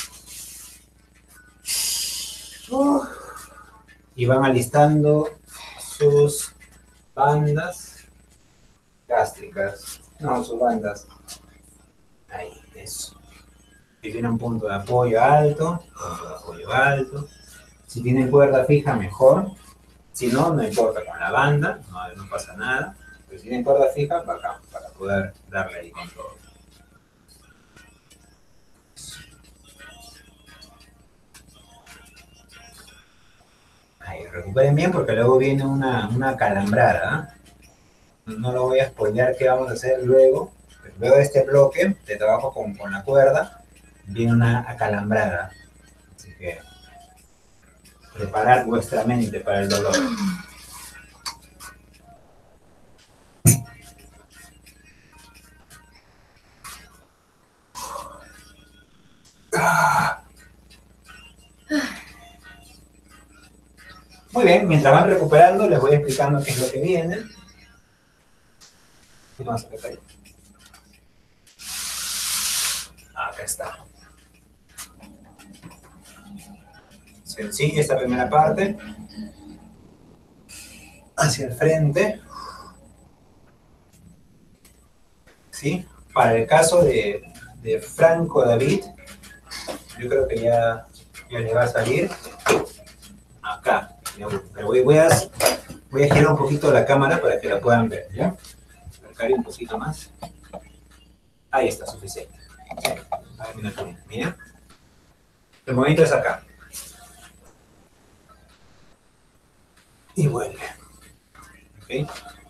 Y van alistando sus bandas gástricas. No, sus bandas. Ahí, eso. Si tienen punto de apoyo alto, punto de apoyo alto. Si tienen cuerda fija, mejor. Si no, no importa con la banda, no pasa nada. Pero si tienen cuerda fija, bacán, para poder darle ahí con todo. Ahí, recuperen bien porque luego viene una calambrada. No lo voy a spoilear qué vamos a hacer luego. Pero luego de este bloque de trabajo con la cuerda, viene una acalambrada. Así que preparad vuestra mente para el dolor. Muy bien, mientras van recuperando, les voy explicando qué es lo que viene. ¿Qué más acá? Acá está. Sencilla esta primera parte. Hacia el frente. ¿Sí? Para el caso de Franco David, yo creo que ya le va a salir acá. Pero voy a girar un poquito la cámara para que la puedan ver, ¿ya? Acercar un poquito más. Ahí está, suficiente. Ahí, mira. El movimiento es acá. Y vuelve. ¿Ok?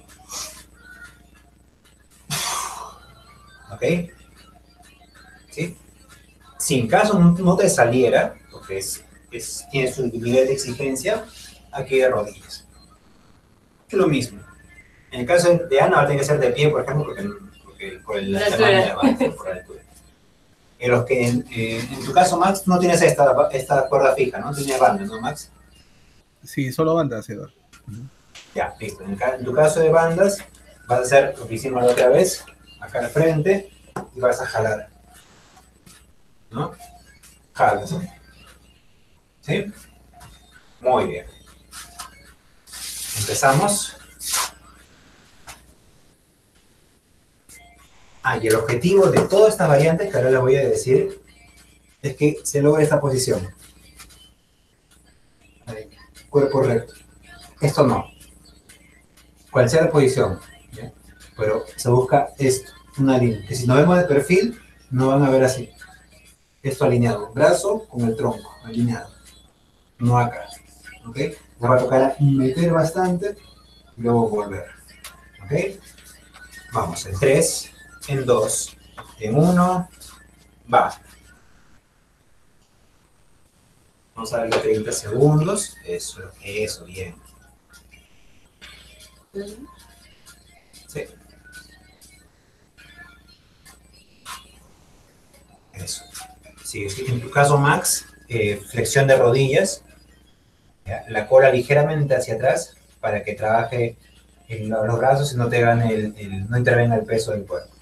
¿Ok? ¿Sí? Si en caso no te saliera, porque tiene su nivel de exigencia, aquí de rodillas. Es lo mismo. En el caso de Ana va a tener que ser de pie, por ejemplo, porque por el tamaño de la banda, por la altura. En los que en tu caso, Max, no tienes esta cuerda fija, ¿no? Tienes bandas, ¿no, Max? Sí, solo bandas, Eduardo. Ya, listo. En tu caso de bandas, vas a hacer lo que hicimos la otra vez, acá al frente, y vas a jalar. ¿No? Jalas. ¿Sí? Muy bien. Empezamos. Y el objetivo de todas estas variantes que ahora les voy a decir es que se logre esta posición. Ahí. Cuerpo recto. Esto no. Cual sea la posición, ¿ya? Pero se busca esto, una línea. Que si nos vemos de perfil, no van a ver así. Esto alineado. Brazo con el tronco, alineado. No acá. ¿Ok? Nos va a tocar meter bastante y luego volver. ¿Ok? Vamos, en 3, en 2, en 1, va. Vamos a darle 30 segundos. Eso, bien. Sí. Eso. Sí, en tu caso, Max, flexión de rodillas, ¿ya? La cola ligeramente hacia atrás para que trabaje los brazos y no te hagan no intervenga el peso del cuerpo.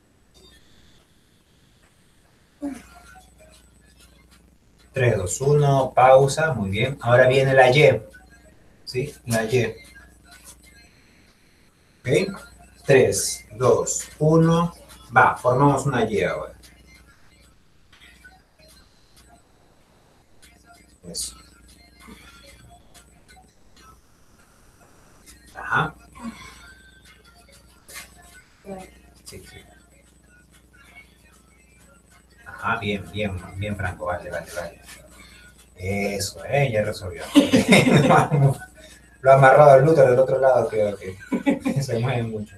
Tres, dos, uno, pausa, muy bien. Ahora viene la Y, ¿sí? La Y. ¿Ok? 3, 2, 1, va, formamos una Y ahora. Eso. Ajá. Sí, sí. Ajá, bien, Franco, vale. Eso, ya resolvió. Lo ha amarrado al glúteo del otro lado, creo que se mueve mucho.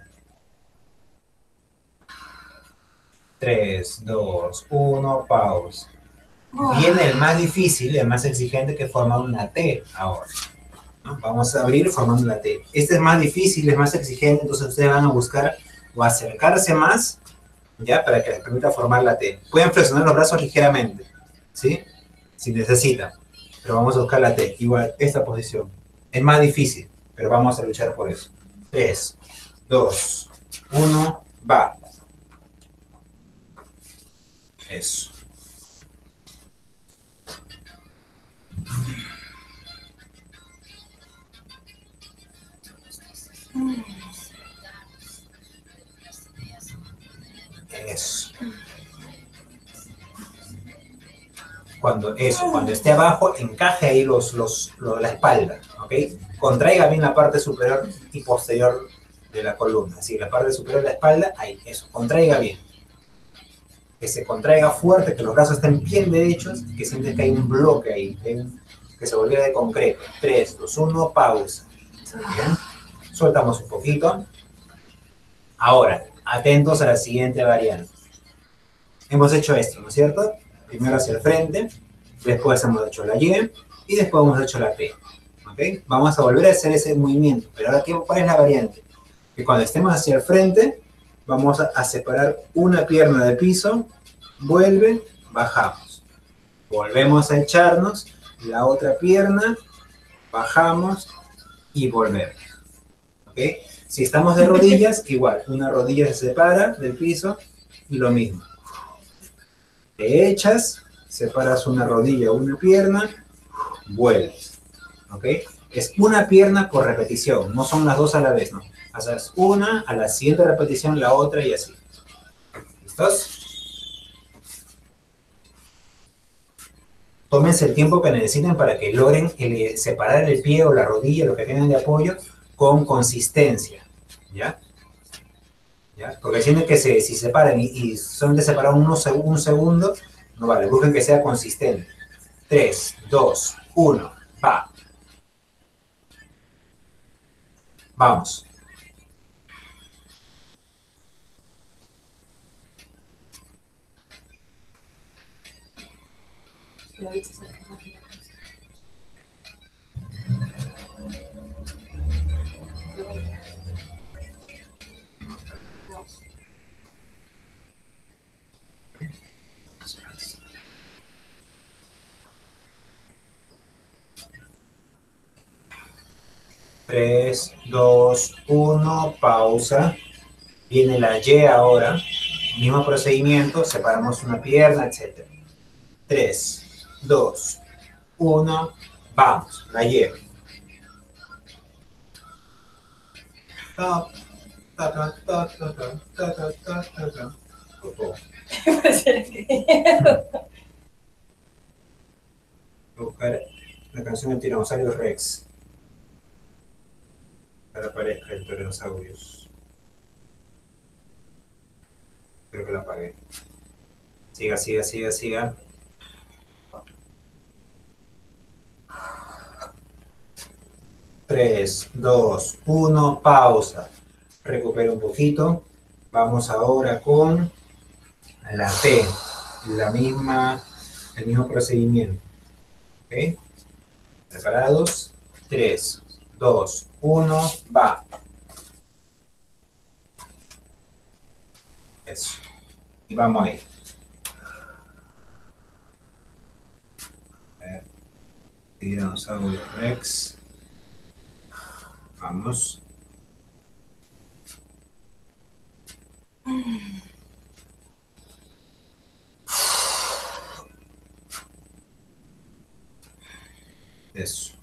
3, 2, 1, pausa. Viene el más difícil, el más exigente, que forma una T ahora, ¿no? Vamos a abrir formando la T. Este es más difícil, es más exigente, entonces ustedes van a buscar o acercarse más, ¿ya? Para que les permita formar la T. Pueden flexionar los brazos ligeramente, ¿sí? Si necesitan, pero vamos a buscar la T. Igual, esta posición. Es más difícil, pero vamos a luchar por eso. 3, 2, 1, va. Eso. Eso. Cuando esté abajo, encaje ahí la espalda, ¿ok? Contraiga bien la parte superior y posterior de la columna, así la parte superior de la espalda, ahí, eso, contraiga bien. Que se contraiga fuerte, que los brazos estén bien derechos, que sientes que hay un bloque ahí, que se volviera de concreto. 3, 2, 1, pausa. Bien. Soltamos un poquito. Ahora, atentos a la siguiente variante. Hemos hecho esto, ¿no es cierto? Primero hacia el frente, después hemos hecho la Y y después hemos hecho la P. ¿Okay? Vamos a volver a hacer ese movimiento. Pero ahora, ¿cuál es la variante? Que cuando estemos hacia el frente, vamos a separar una pierna del piso, vuelve, bajamos. Volvemos a echarnos, la otra pierna, bajamos y volvemos. ¿Okay? Si estamos de rodillas, igual, una rodilla se separa del piso y lo mismo. Te echas, separas una rodilla o una pierna, vuelves. ¿Ok? Es una pierna por repetición, no son las dos a la vez, ¿no? Haces una, a la siguiente repetición la otra y así. ¿Listos? Tómense el tiempo que necesiten para que logren separar el pie o la rodilla, lo que tengan de apoyo, con consistencia. ¿Ya? ¿Ya? Porque sienten que si se separan y son de separar un segundo, no vale, busquen que sea consistente. 3, 2, 1, va. Vamos. Tres, dos, uno, pausa. Viene la Y ahora. Mismo procedimiento, separamos una pierna, etc. 3, 2, 1, vamos. La Y. Ta, ta, ta, ta, ta, ta, ta, ta, ta, ta, ta. Voy a buscar la canción de Tiranosaurio Rex. Para aparezca el Tyrannosaurus. Creo que la apagué. Siga, siga, siga, siga. Tres, dos, uno, pausa. Recupera un poquito. Vamos ahora con la T. El mismo procedimiento. ¿Ok? ¿Preparados? 3, 2, 1, va. Eso. Y vamos ahí. Tiranosaurio Rex. Vamos. Eso.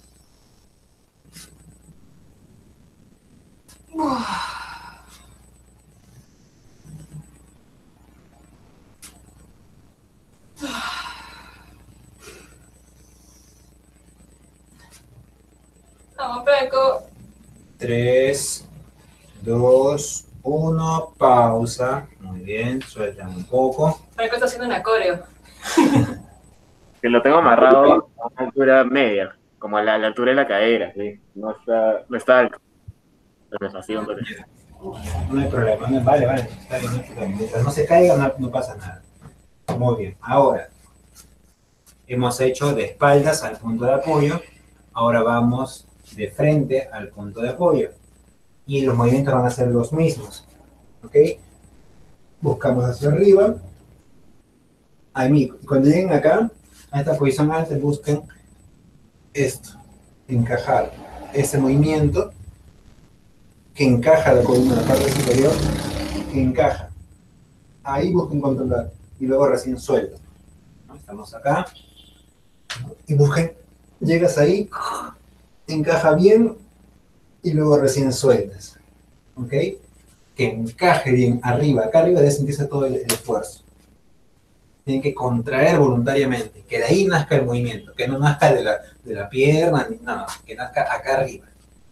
Vamos, Franco. 3, 2, 1, pausa. Muy bien, sueltan un poco. Franco está haciendo una coreo. Que lo tengo amarrado a una altura media, como a la altura de la cadera, ¿sí? No está alto. Pero me fascina, pero- No hay problema. Vale, vale. Está bien, no hay problema. Mientras no se caiga, no pasa nada. Muy bien. Ahora, hemos hecho de espaldas al punto de apoyo. Ahora vamos de frente al punto de apoyo. Y los movimientos van a ser los mismos. ¿Ok? Buscamos hacia arriba. Ahí, cuando lleguen acá, a esta posición alta, busquen esto. Encajar ese movimiento que encaja la columna en la parte superior, que encaja. Ahí busquen controlar. Y luego recién suelto. Estamos acá. Y busquen. Llegas ahí, encaja bien y luego recién sueltas. ¿Ok? Que encaje bien arriba. Acá arriba debe sentirse todo el esfuerzo. Tienen que contraer voluntariamente, que de ahí nazca el movimiento, que no nazca de la pierna, ni nada, que nazca acá arriba.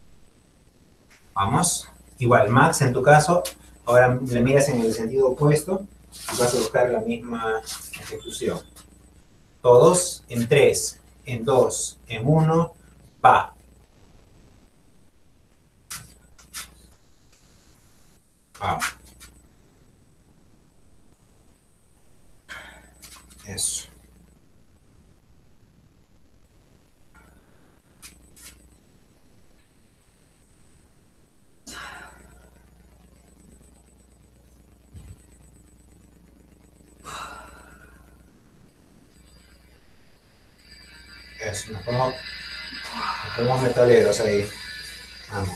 Vamos. Igual, Max, en tu caso, ahora le miras en el sentido opuesto y vas a buscar la misma ejecución. Todos en 3, en 2, en 1, va. Vamos. Eso. Eso, nos ponemos metaleros ahí. Vamos.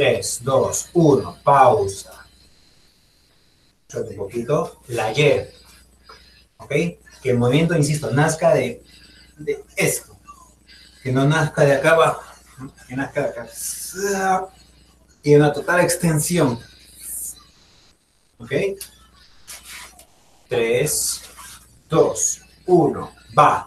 3, 2, 1, pausa. Suelta un poquito. La Y. ¿Ok? Que el movimiento, insisto, nazca de esto. Que no nazca de acá abajo. Que nazca de acá. Y una total extensión. ¿Ok? 3, 2, 1, va.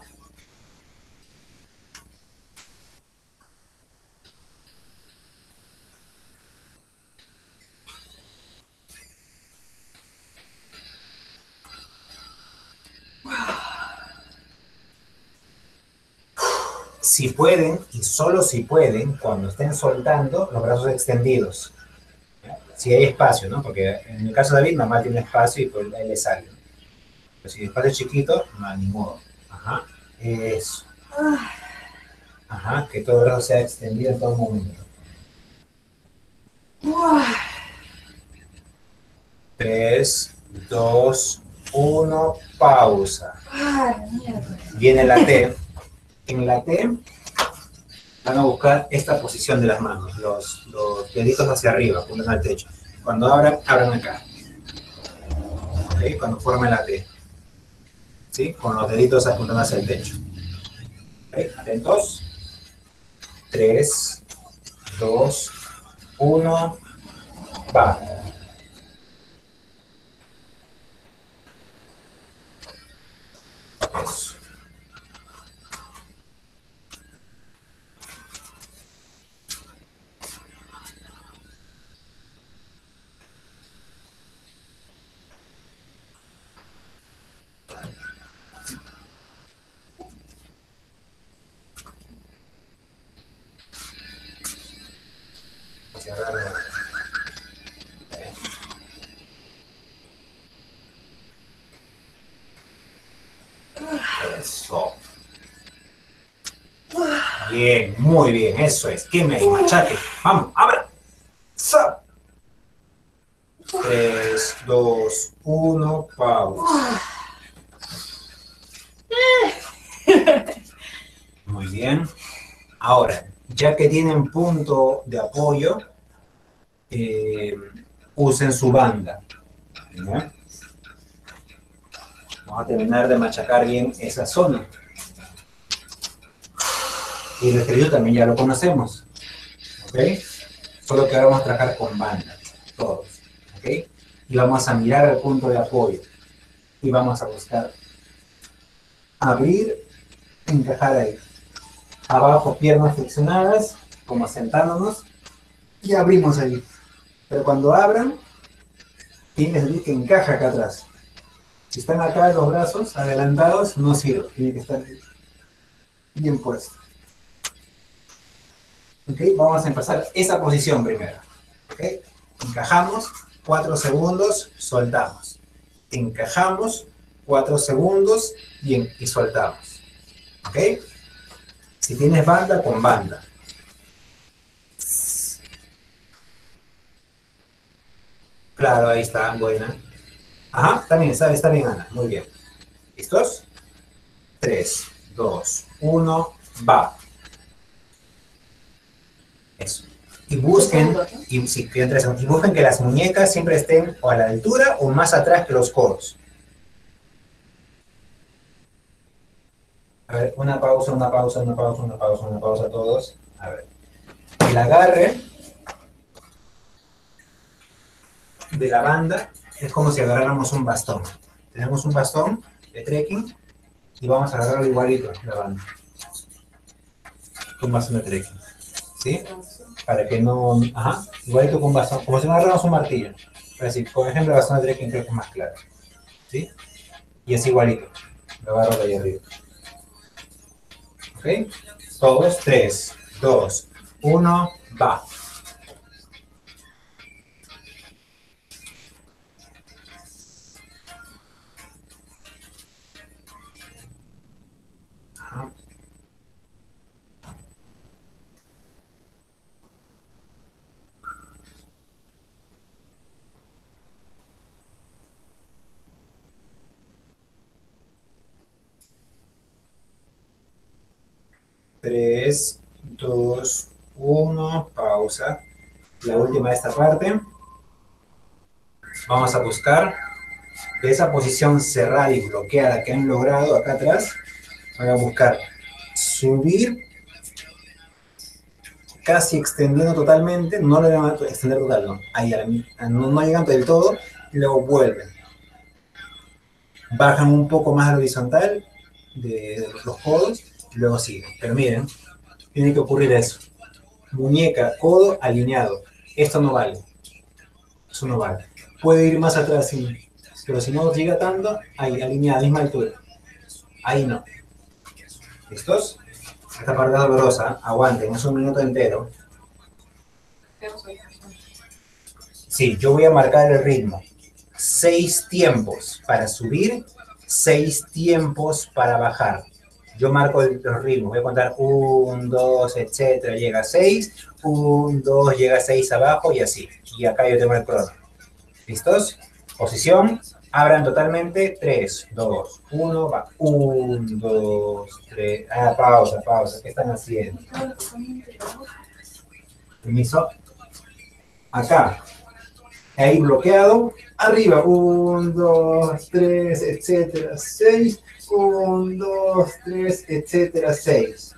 Si pueden, y solo si pueden, cuando estén soltando, los brazos extendidos. Si hay espacio, ¿no? Porque en el caso de David, mamá tiene espacio y pues él le sale. Pero si el espacio es chiquito, no hay ni modo. Ajá. Eso. Ajá. Que todo el brazo sea extendido en todo momento. 3, 2, 1, pausa. Viene la T. En la T van a buscar esta posición de las manos, los deditos hacia arriba, apuntan al techo. Cuando abran, abran acá. ¿Okay? Cuando formen la T. ¿Sí? Con los deditos apuntando hacia el techo. ¿Okay? Atentos. 3, 2, 1, va. Eso. Eso. Bien, muy bien, eso es. Que me machaque. Vamos, abra. 3, 2, 1, pausa. Muy bien. Ahora, ya que tienen punto de apoyo, usen su banda. ¿No? Vamos a terminar de machacar bien esa zona. Y el estribillo también ya lo conocemos. ¿Ok? Solo que ahora vamos a trabajar con banda. Todos. ¿Ok? Y vamos a mirar el punto de apoyo. Y vamos a buscar abrir, encajar ahí. Abajo, piernas flexionadas, como sentándonos. Y abrimos ahí. Pero cuando abran, tiene que salir que encaja acá atrás. Si están acá los brazos adelantados, no sirve. Tiene que estar bien puesto. ¿Ok? Vamos a empezar esa posición primero. ¿Ok? Encajamos, 4 segundos, soltamos. Encajamos, 4 segundos y soltamos. ¿Ok? Si tienes banda, con banda. Claro, ahí está, buena. Ajá, está bien, Ana. Muy bien. ¿Listos? 3, 2, 1, va. Eso. Y busquen, y busquen que las muñecas siempre estén o a la altura o más atrás que los codos. A ver, una pausa, una pausa, una pausa, una pausa, una pausa todos. A ver. El agarre de la banda es como si agarráramos un bastón. Tenemos un bastón de trekking y vamos a agarrarlo igualito, la banda. Un bastón de trekking. ¿Sí? Para que no... Ajá, igualito con un bastón, como si agarráramos un martillo. Pero así, por ejemplo, el bastón de trekking creo que es más claro. ¿Sí? Y es igualito. Lo agarro de ahí arriba. ¿Ok? Todos, 3, 2, 1, va. Ajá. 3, 2, 1, pausa. La última de esta parte. Vamos a buscar de esa posición cerrada y bloqueada que han logrado acá atrás. Voy a buscar subir, casi extendiendo totalmente, no lo van a extender total, no, ahí no llegan del todo, y luego vuelven. Bajan un poco más a la horizontal de los codos, y luego siguen. Pero miren, tiene que ocurrir eso. Muñeca, codo alineado. Esto no vale. Eso no vale. Puede ir más atrás, sí, pero si no llega tanto, ahí, alineada, misma altura. Ahí no. ¿Listos? Esta parte es dolorosa, aguanten, es un minuto entero. Sí, yo voy a marcar el ritmo. 6 tiempos para subir, 6 tiempos para bajar. Yo marco los ritmos, voy a contar 1, 2, etcétera, llega a 6, 1, 2, llega a 6 abajo y así. Y acá yo tengo el crono. ¿Listos? Posición, abran totalmente, 3, 2, 1, va. 1, 2, 3, pausa, ¿qué están haciendo? Permiso. Acá, ahí bloqueado, arriba, 1, 2, 3, etcétera, 6, 1, 2, 3, etcétera, 6.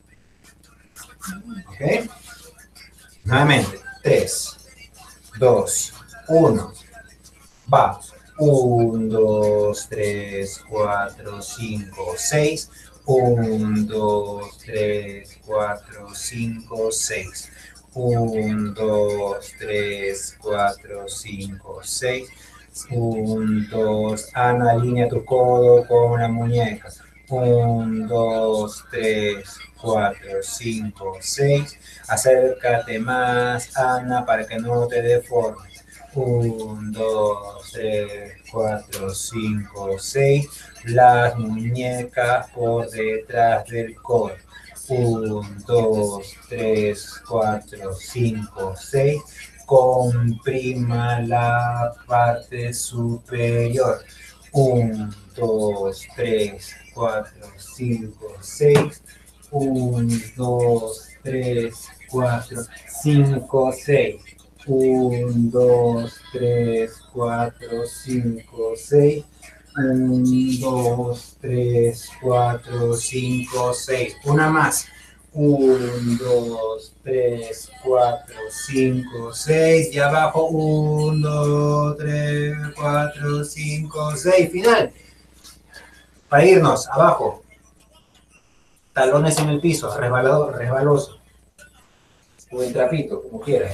¿Ok? Nuevamente, 3, 2, 1, va. 1, 2, 3, 4, 5, 6. 1, 2, 3, 4, 5, 6. 1, 2, 3, 4, 5, 6. 1, 2, Ana, alinea tu codo con la muñeca. 1, 2, 3, 4, 5, 6. Acércate más, Ana, para que no te deformes. 1, 2, 3, 4, 5, 6. Las muñecas por detrás del codo. 1, 2, 3, 4, 5, 6. Comprima la parte superior. 1, 2, 3, 4, 5, 6. 1, 2, 3, 4, 5, 6. 1, 2, 3, 4, 5, 6. 1, 2, 3, 4, 5, 6. Una más. 1, 2, 3, 4, 5, 6. Y abajo 1, 2, 3, 4, 5, 6. Final. Para irnos abajo. Talones en el piso, resbaloso. O el trapito, como quieras.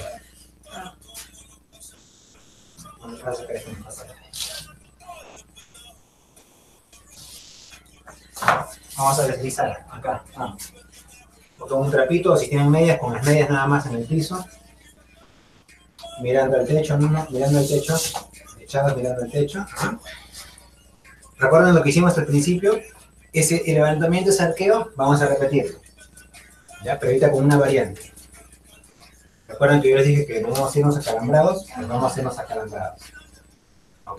Vamos a deslizar acá. Con un trapito, si tienen medias, con las medias nada más en el piso. Mirando al techo, mirando al techo. Echados mirando al techo. ¿Recuerdan lo que hicimos al principio? El levantamiento, ese arqueo, vamos a repetirlo. ¿Ya? Pero ahorita con una variante. ¿Recuerdan que yo les dije que no vamos a irnos acalambrados? Pues vamos a irnos acalambrados. ¿Ok?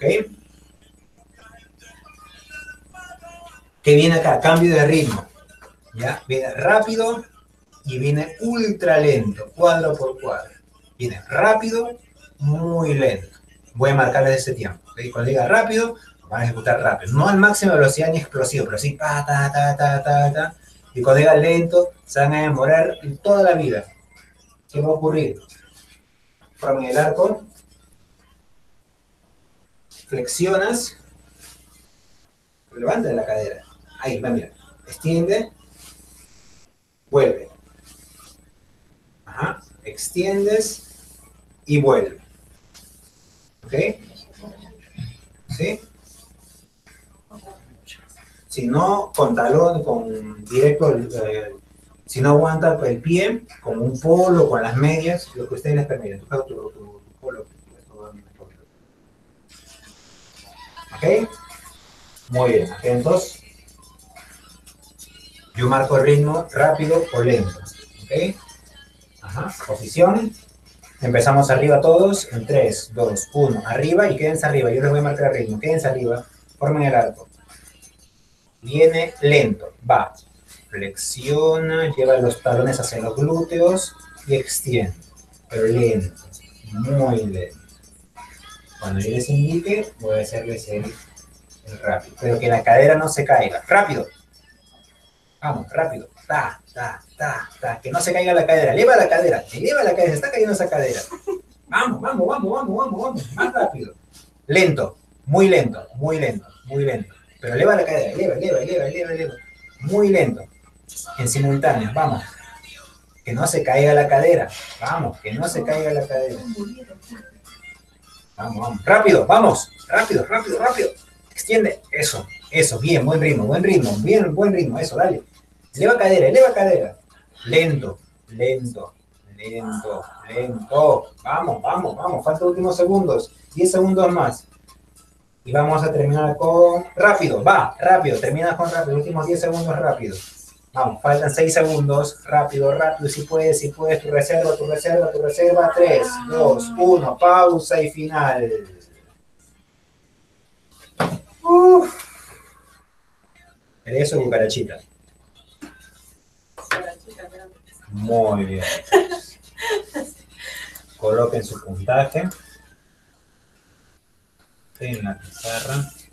¿Qué viene acá? Cambio de ritmo. ¿Ya? Viene rápido y viene ultra lento, cuadro por cuadro. Viene rápido, muy lento. Voy a marcarles ese tiempo. ¿Okay? Cuando diga rápido, van a ejecutar rápido. No al máxima velocidad ni explosivo, pero sí, ta, ta, ta, ta, ta, ta. Y cuando diga lento, se van a demorar toda la vida. ¿Qué va a ocurrir? Formen el arco. Flexionas. Levanta la cadera. Ahí, va, mira. Extiende. Vuelve. Ajá. Extiendes y vuelve. ¿Ok? ¿Sí? Si no, con talón, con directo, si no aguanta el pie, con un polo, con las medias, lo que ustedes les permiten. Tu polo. ¿Ok? Muy bien, atentos. Yo marco el ritmo rápido o lento. ¿Ok? Ajá, posición. Empezamos arriba todos en 3, 2, 1. Arriba y quédense arriba. Yo les voy a marcar el ritmo. Quédense arriba. Formen el arco. Viene lento. Va. Flexiona. Lleva los talones hacia los glúteos y extiende. ¿Ok? pero lento, muy lento. Cuando yo les indique, voy a hacerles el rápido, pero que la cadera no se caiga. ¡Rápido! Vamos, rápido. Ta, ta, ta, ta. Que no se caiga la cadera. Eleva la cadera. Eleva la cadera. Se está cayendo esa cadera. Vamos, vamos, vamos, vamos, vamos, vamos. Más rápido. Lento. Muy lento. Muy lento. Muy lento. Pero eleva la cadera. Eleva, eleva, eleva, eleva, eleva. Muy lento. En simultáneo. Vamos. Que no se caiga la cadera. Vamos. Que no se caiga la cadera. Vamos, vamos. Rápido. Vamos. Rápido, rápido, rápido. Extiende. Eso. Eso. Bien. Buen ritmo. Buen ritmo. Bien. Buen ritmo. Eso. Dale. Eleva cadera, eleva cadera. Lento, lento, lento, lento. Vamos, vamos, vamos. Faltan últimos segundos. 10 segundos más. Y vamos a terminar con... Rápido, va, rápido. Termina con rápido. Últimos 10 segundos rápido. Vamos, faltan 6 segundos. Rápido, rápido. Si puedes, si puedes. Tu reserva, tu reserva, tu reserva. 3, 2, 1. Pausa y final. Eso, cucarachita. Muy bien. Coloquen su puntaje en la pizarra.